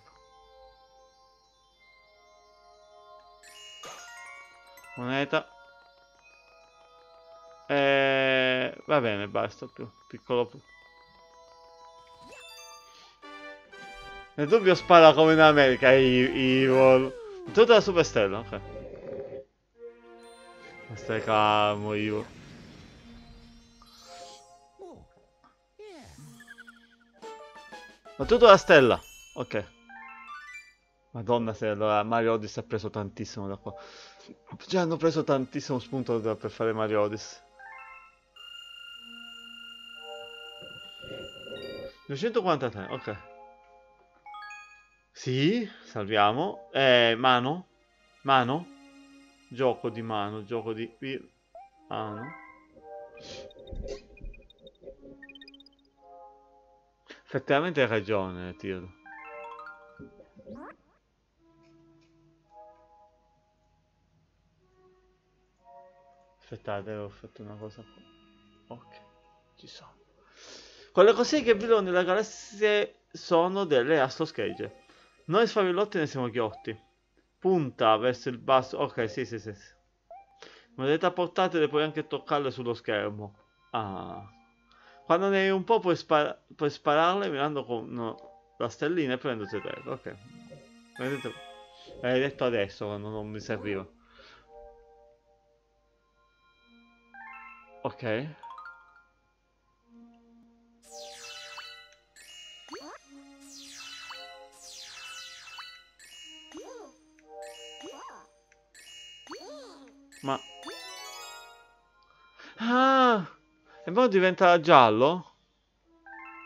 Moneta. E... Va bene, basta più. Piccolo più. Nel dubbio spara come in America, Evil. Tutta la superstella, ok. Stai calmo, Evil. Ma tutta la stella, ok. Madonna, se allora Mario Odyssey ha preso tantissimo da qua. Già hanno preso tantissimo spunto da, per fare Mario Odyssey. duecentoquarantatré, ok. Sì, salviamo. Eh, mano? Mano? Gioco di mano, gioco di... Mano. Effettivamente hai ragione, Tiro. Aspettate, ho fatto una cosa qua. Ok, ci sono. Quelle cose che vedono nella galassia sono delle astroschegge. Noi sfavillotti ne siamo ghiotti. Punta verso il basso. Ok, sì, sì, sì. sì. Modalità portatile, puoi anche toccarle sullo schermo. Ah. Quando ne hai un po' puoi, spar puoi spararle mirando con no, la stellina e prendete terra. Ok. Vedete? L'hai detto adesso quando non mi serviva. Ok. Ma... Ah! E poi diventa giallo?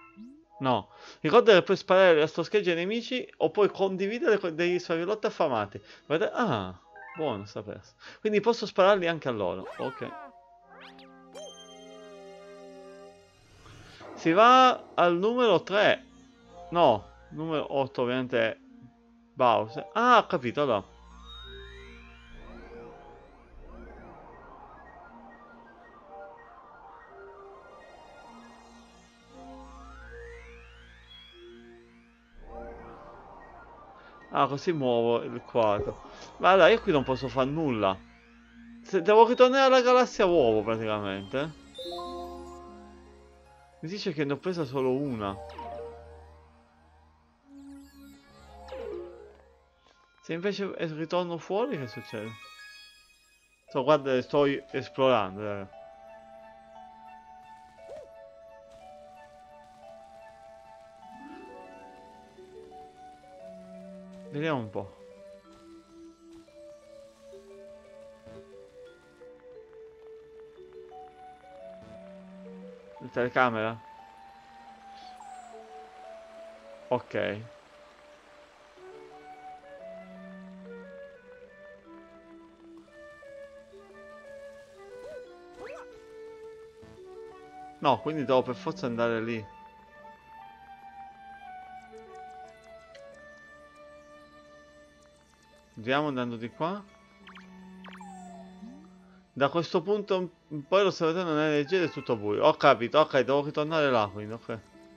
No. Ricorda che puoi sparare le astroschegge ai nemici o puoi condividere con degli sfavilloti affamati. Guarda... Ah, buono sapersi. Quindi posso spararli anche a loro. Ok. Si va al numero tre. No, numero otto ovviamente è Bowser. Ah, ho capito, allora. Ah, così muovo il quadro. Ma allora, io qui non posso fare nulla. Se devo ritornare alla galassia uovo, praticamente. Mi dice che ne ho presa solo una. Se invece ritorno fuori, che succede? Sto, guarda, sto esplorando. Eh. Vediamo un po'. La telecamera? Ok. No, quindi devo per forza andare lì. Andiamo andando di qua. Da questo punto in poi l'osservatorio non è leggero, è tutto buio. Ho capito, ok, devo ritornare là, quindi, ok.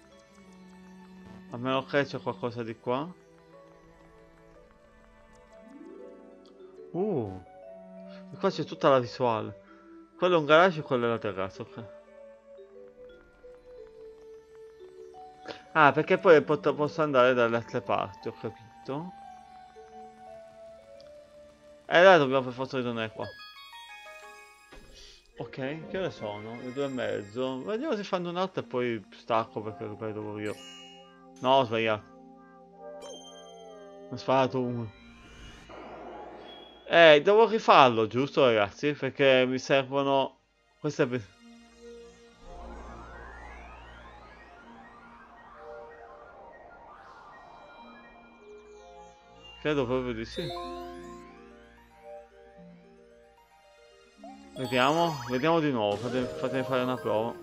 A meno che c'è qualcosa di qua. Uh, e qua c'è tutta la visuale. Quello è un garage e quello è la terrazza, ok. Ah, perché poi pot- posso andare dalle altre parti, ho capito. E allora dobbiamo per forza ritornare qua. Ok, che ore sono? Le due e mezzo. Vediamo se fanno un'altra e poi stacco perché ripeto io. No, ho sbagliato. Ho sparato uno. Eh, devo rifarlo, giusto ragazzi? Perché mi servono... Queste... Credo proprio di sì. Vediamo, vediamo di nuovo, fatemi, fatemi fare una prova.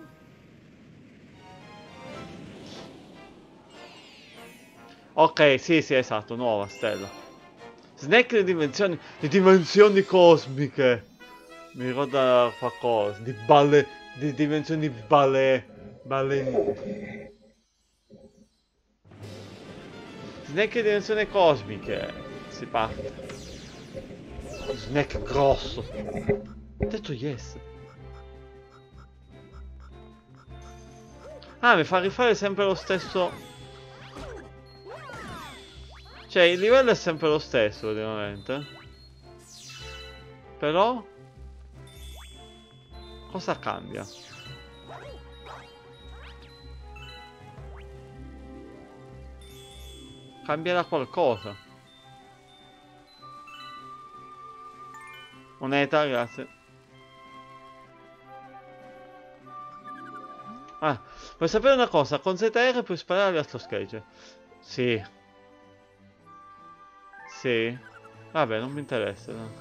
Ok, sì, sì, esatto, nuova stella. Snack di dimensioni, di dimensioni cosmiche. Mi ricorda qualcosa, di balle, di dimensioni balle, balle. Snack di dimensioni cosmiche. Si parte. Snack grosso. Ho detto yes. Ah, mi fa rifare sempre lo stesso. Cioè, il livello è sempre lo stesso, praticamente. Però... Cosa cambia? Cambierà qualcosa. Moneta, grazie. Ah, vuoi sapere una cosa? Con Z R puoi sparare alle astroschegge. Sì. Sì. Vabbè, non mi interessa. No.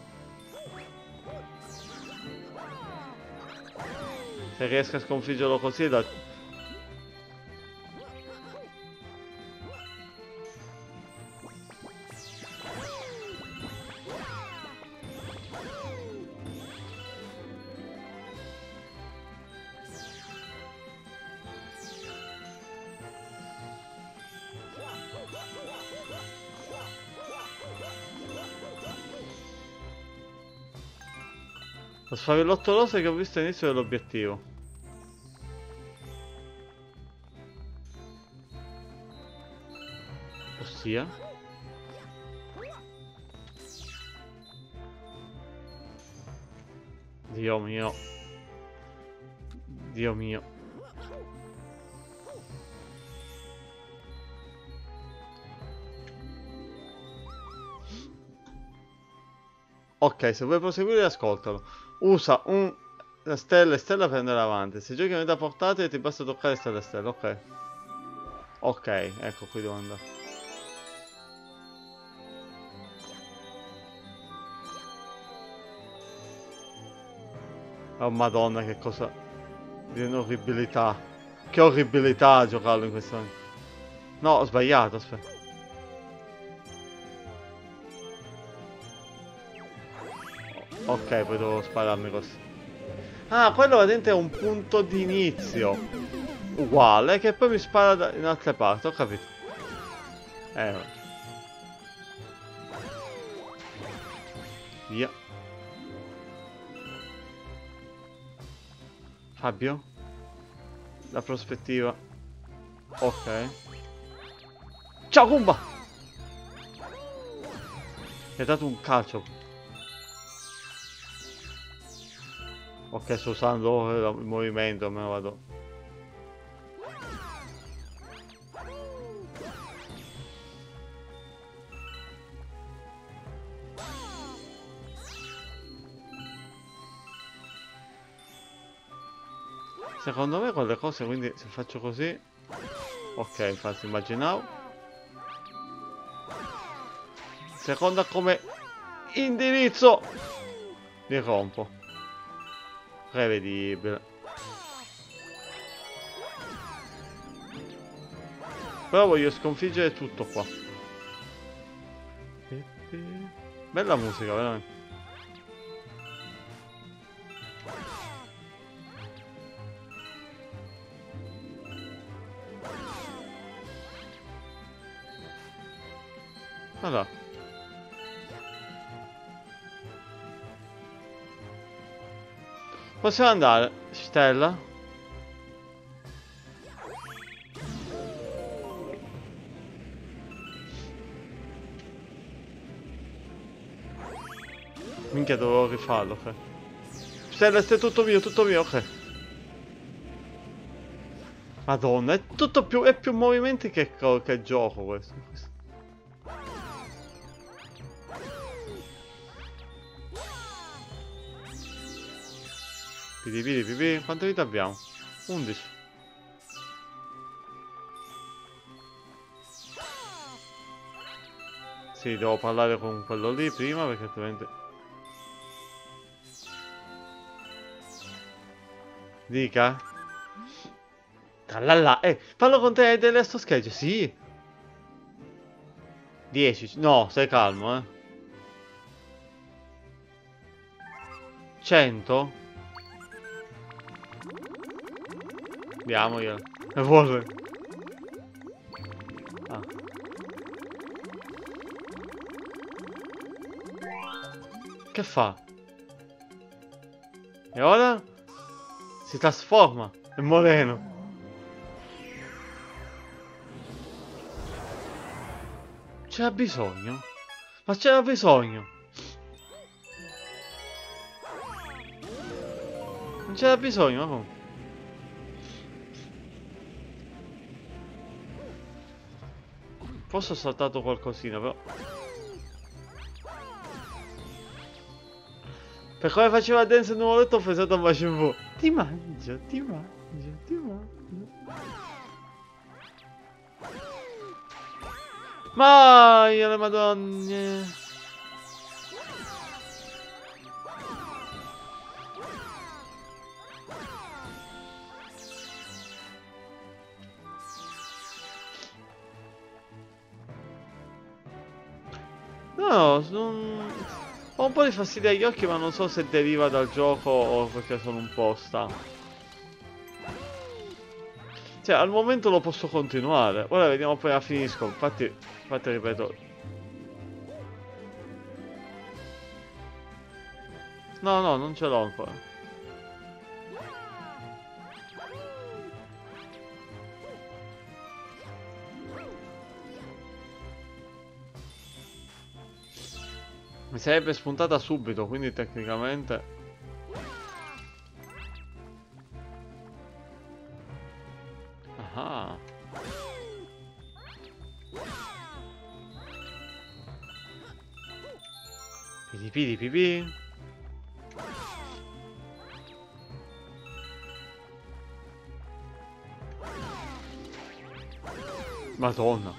Se riesco a sconfiggerlo così da... Lo sfavillotto rosa che ho visto all'inizio dell'obiettivo. Ossia? Dio mio. Dio mio. Ok, se vuoi proseguire ascoltalo. Usa un... La stella e stella per andare avanti. Se giochi a metà portata ti basta toccare stella e stella, ok. Ok, ecco qui devo andare. Oh madonna, che cosa... di un'orribilità. Che orribilità giocarlo in questo momento. No, ho sbagliato, aspetta. Ok, poi devo spararmi così. Ah, quello vedete è un punto di inizio. Uguale, che poi mi spara da... in altre parti, ho capito. Eh, via. Fabio? La prospettiva. Ok. Ciao, Kumba! Mi ha dato un calcio. Ok, sto usando il movimento, me ne vado. Secondo me con le cose, quindi se faccio così... Ok, infatti immaginavo. Seconda come indirizzo. Li rompo. Prevedibile. Però voglio sconfiggere tutto qua. Bella musica, veramente. Allora. Possiamo andare, Stella? Minchia, dovevo rifarlo, ok. Stella, è tutto mio, tutto mio, ok. Madonna, è tutto più... è più movimenti che, che gioco questo. questo. Pidi, pidi, pidi. Quante vite abbiamo? undici. Sì, devo parlare con quello lì prima perché altrimenti... Dica? Tralala. Eh, parlo con te delle Last of Us, sì. dieci. No, stai calmo, eh. cento? Diamoglielo. E vuole. Ah. Che fa? E ora? Si trasforma. È moreno. C'era bisogno? Ma c'era bisogno? Non c'era bisogno, no? Forse ho saltato qualcosina, però... Per come faceva dance il nuvoletto ho pensato a Majin Buu. Ti mangio, ti mangio, ti mangio. Mai alle madonne. No, non... ho un po' di fastidio agli occhi, ma non so se deriva dal gioco o perché sono un po' stanco. Cioè, al momento lo posso continuare. Ora vediamo poi la finisco. Infatti, infatti ripeto. No, no, non ce l'ho ancora. Mi sarebbe spuntata subito, quindi tecnicamente... Ah. Pidi pidi pipì. Madonna.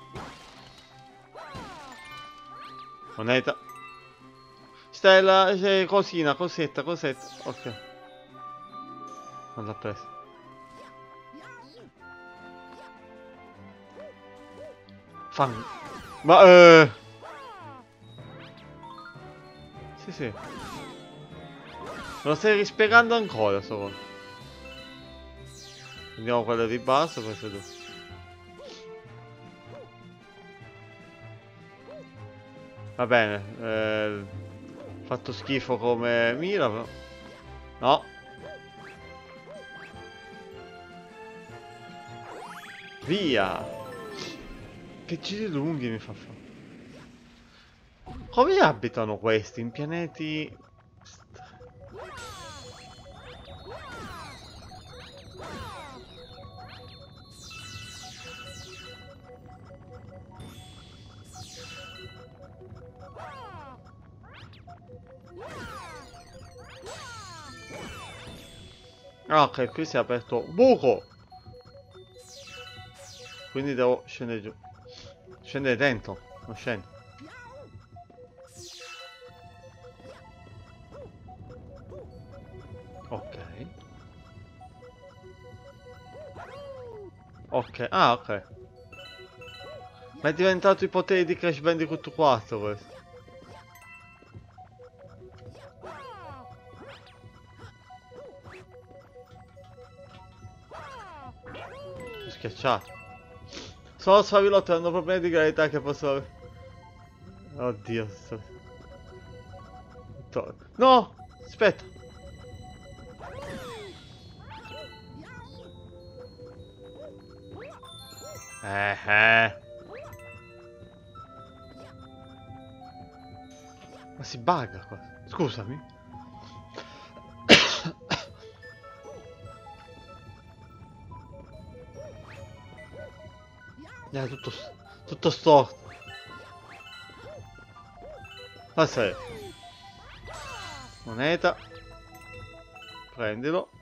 Moneta. Stella, c'è cosina, cosetta, cosetta. Ok. Non l'ha presa. Fan. Ma eh. Sì, sì. Me lo stai rispiegando ancora, sto. Andiamo quello di basso, questo è due. Va bene, eh, fatto schifo come mira, però. No. Via. Che giri lunghi mi fa fare. Come abitano questi in pianeti? Ah, ok, qui si è aperto buco. Quindi devo scendere giù. Scendere dentro, non scendo. Ok. Ok, ah, ok. Ma è diventato i poteri di Crash Bandicoot quattro questo. Schiacciato. Solo Sfavilotto hanno problemi di gravità che posso avere. Oddio. Sto... No! Aspetta. Eh eh. Ma si bugga qua. Scusami. Eh, tutto, tutto storto. Ma sei. Moneta. Prendilo.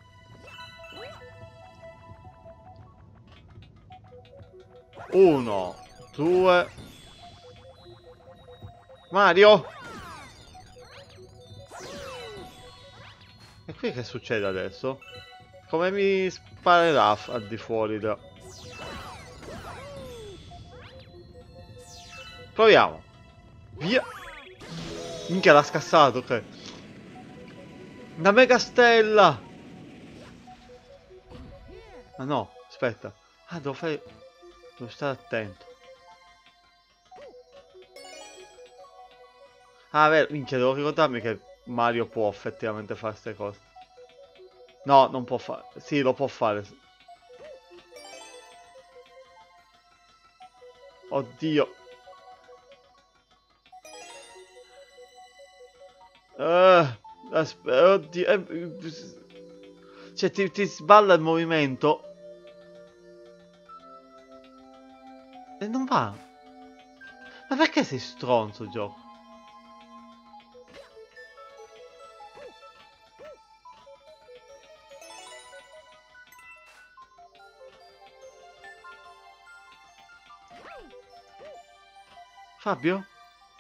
Uno, due. Mario. E qui che succede adesso? Come mi sparerà al di fuori da... Proviamo. Via. Minchia, l'ha scassato, ok. Una mega stella. Ah no, aspetta. Ah, devo fare... Devo stare attento. Ah, vero, minchia, devo ricordarmi che Mario può effettivamente fare queste cose. No, non può fare. Sì, lo può fare. Oddio. Uh, oddio. Eh, cioè, ti, ti sballa il movimento. E non va. Ma perché sei stronzo, gioco? Fabio?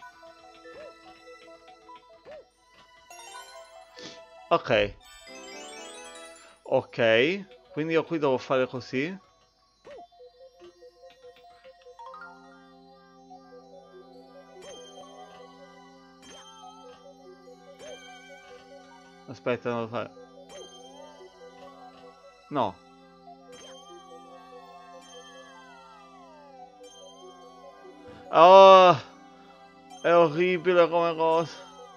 Ok. Ok. Quindi io qui devo fare così. Aspetta, non lo fare. No. Oh, è orribile come cosa.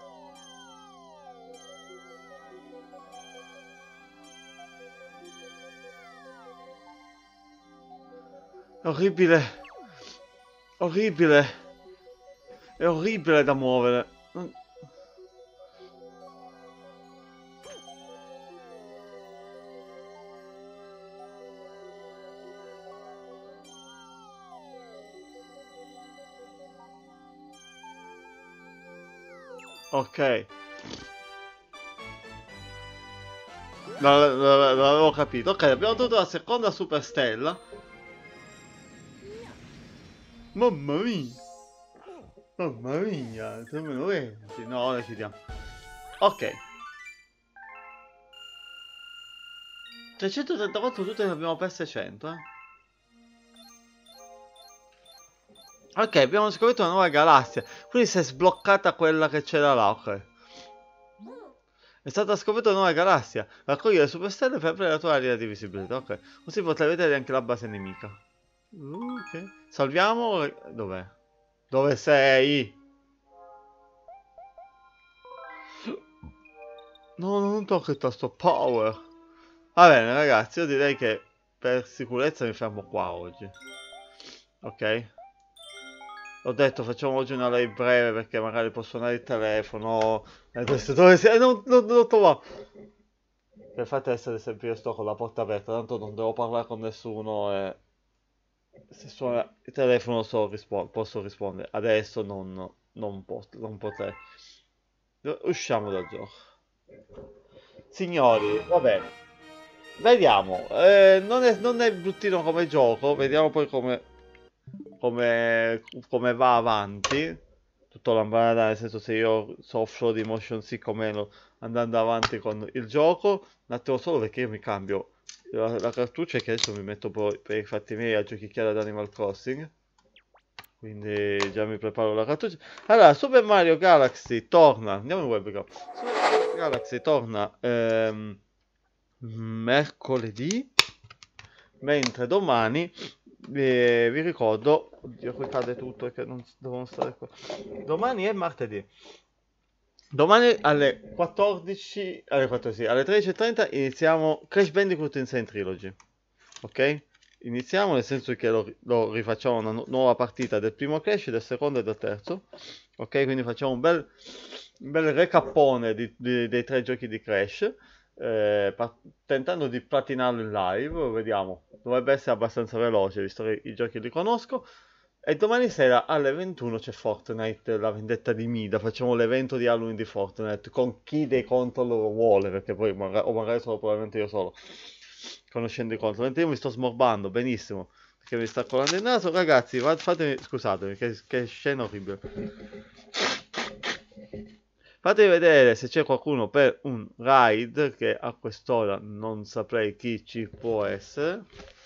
È orribile. Orribile. È orribile da muovere. Ok. Non, non, non avevo capito. Ok, abbiamo avuto la seconda super stella. Mamma mia. Mamma mia, tre meno venti. No, le chiudiamo. Ok. trecentotrentaquattro tutte ne abbiamo perse cento, eh. Ok, abbiamo scoperto una nuova galassia. Quindi si è sbloccata quella che c'era là, ok. È stata scoperta una nuova galassia. Raccoglie le superstelle per aprire la tua area di visibilità, ok. Così potrai vedere anche la base nemica. Uh, ok. Salviamo. Dov'è? Dove sei? No, non tocca il tasto power. Va bene, ragazzi, io direi che per sicurezza mi fermo qua oggi. Ok? Ho detto facciamo oggi una live breve perché magari può suonare il telefono. Adesso dove sei? Non, non, non lo trovo. Per fate essere sempre io sto con la porta aperta, tanto non devo parlare con nessuno e se suona il telefono so rispo posso rispondere. Adesso non, non, posso, non potrei. Usciamo dal gioco. Signori, va bene. Vediamo. Eh, non, è, non è bruttino come gioco. Vediamo poi come, come, come va avanti. Tutto lampada, nel senso se io soffro di motion sick o meno andando avanti con il gioco. Un attimo solo perché io mi cambio la, la cartuccia che adesso mi metto poi per i fatti miei a giochicchiare ad Animal Crossing. Quindi già mi preparo la cartuccia. Allora, Super Mario Galaxy torna. Andiamo in webcam. Super Mario Galaxy torna ehm, mercoledì. Mentre domani eh, vi ricordo. Oddio, qui cade tutto che non devono stare qua. Domani è martedì. Domani alle quattordici. Alle quattordici, alle tredici e trenta iniziamo Crash Bandicoot Insane Trilogy. Ok? Iniziamo nel senso che lo, lo rifacciamo una nu nuova partita del primo Crash, del secondo e del terzo. Ok, quindi facciamo un bel, un bel recappone di, di, dei tre giochi di Crash, eh, tentando di platinarlo in live. Vediamo, dovrebbe essere abbastanza veloce visto che i giochi li conosco. E domani sera alle ventuno c'è Fortnite, la vendetta di Mida. Facciamo l'evento di Halloween di Fortnite con chi dei control lo vuole, perché poi magari, o magari solo probabilmente io solo, conoscendo i control. Mentre io mi sto smorbando benissimo perché mi sta colando il naso. Ragazzi, fatemi, scusatemi, che, che scena orribile. Fatemi vedere se c'è qualcuno per un raid, che a quest'ora non saprei chi ci può essere.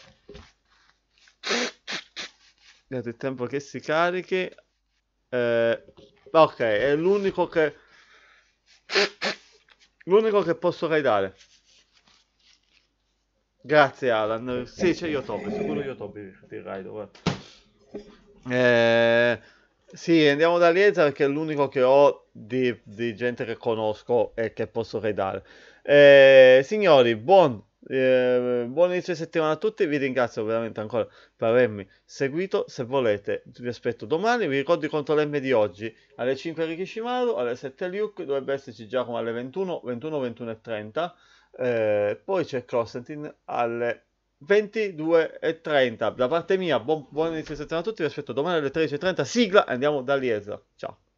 Dato il tempo che si carichi. Eh, ok, è l'unico che l'unico che posso raidare. Grazie Alan. Sì, c'è Yotobi, sicuro Yotobi ti raido. Eh, sì, andiamo da Lieza perché è l'unico che ho di, di gente che conosco e che posso raidare. Eh, signori, buon Eh, buon inizio di settimana a tutti, vi ringrazio veramente ancora per avermi seguito. Se volete vi aspetto domani. Vi ricordo i controlli di oggi alle cinque Rikishimaru, alle sette Luke, dovrebbe esserci Giacomo alle ventuno, ventuno, ventuno e trenta, eh, poi c'è Constantine alle ventidue e trenta. Da parte mia buon, buon inizio di settimana a tutti, vi aspetto domani alle tredici e trenta, sigla e andiamo da Liesa. Ciao.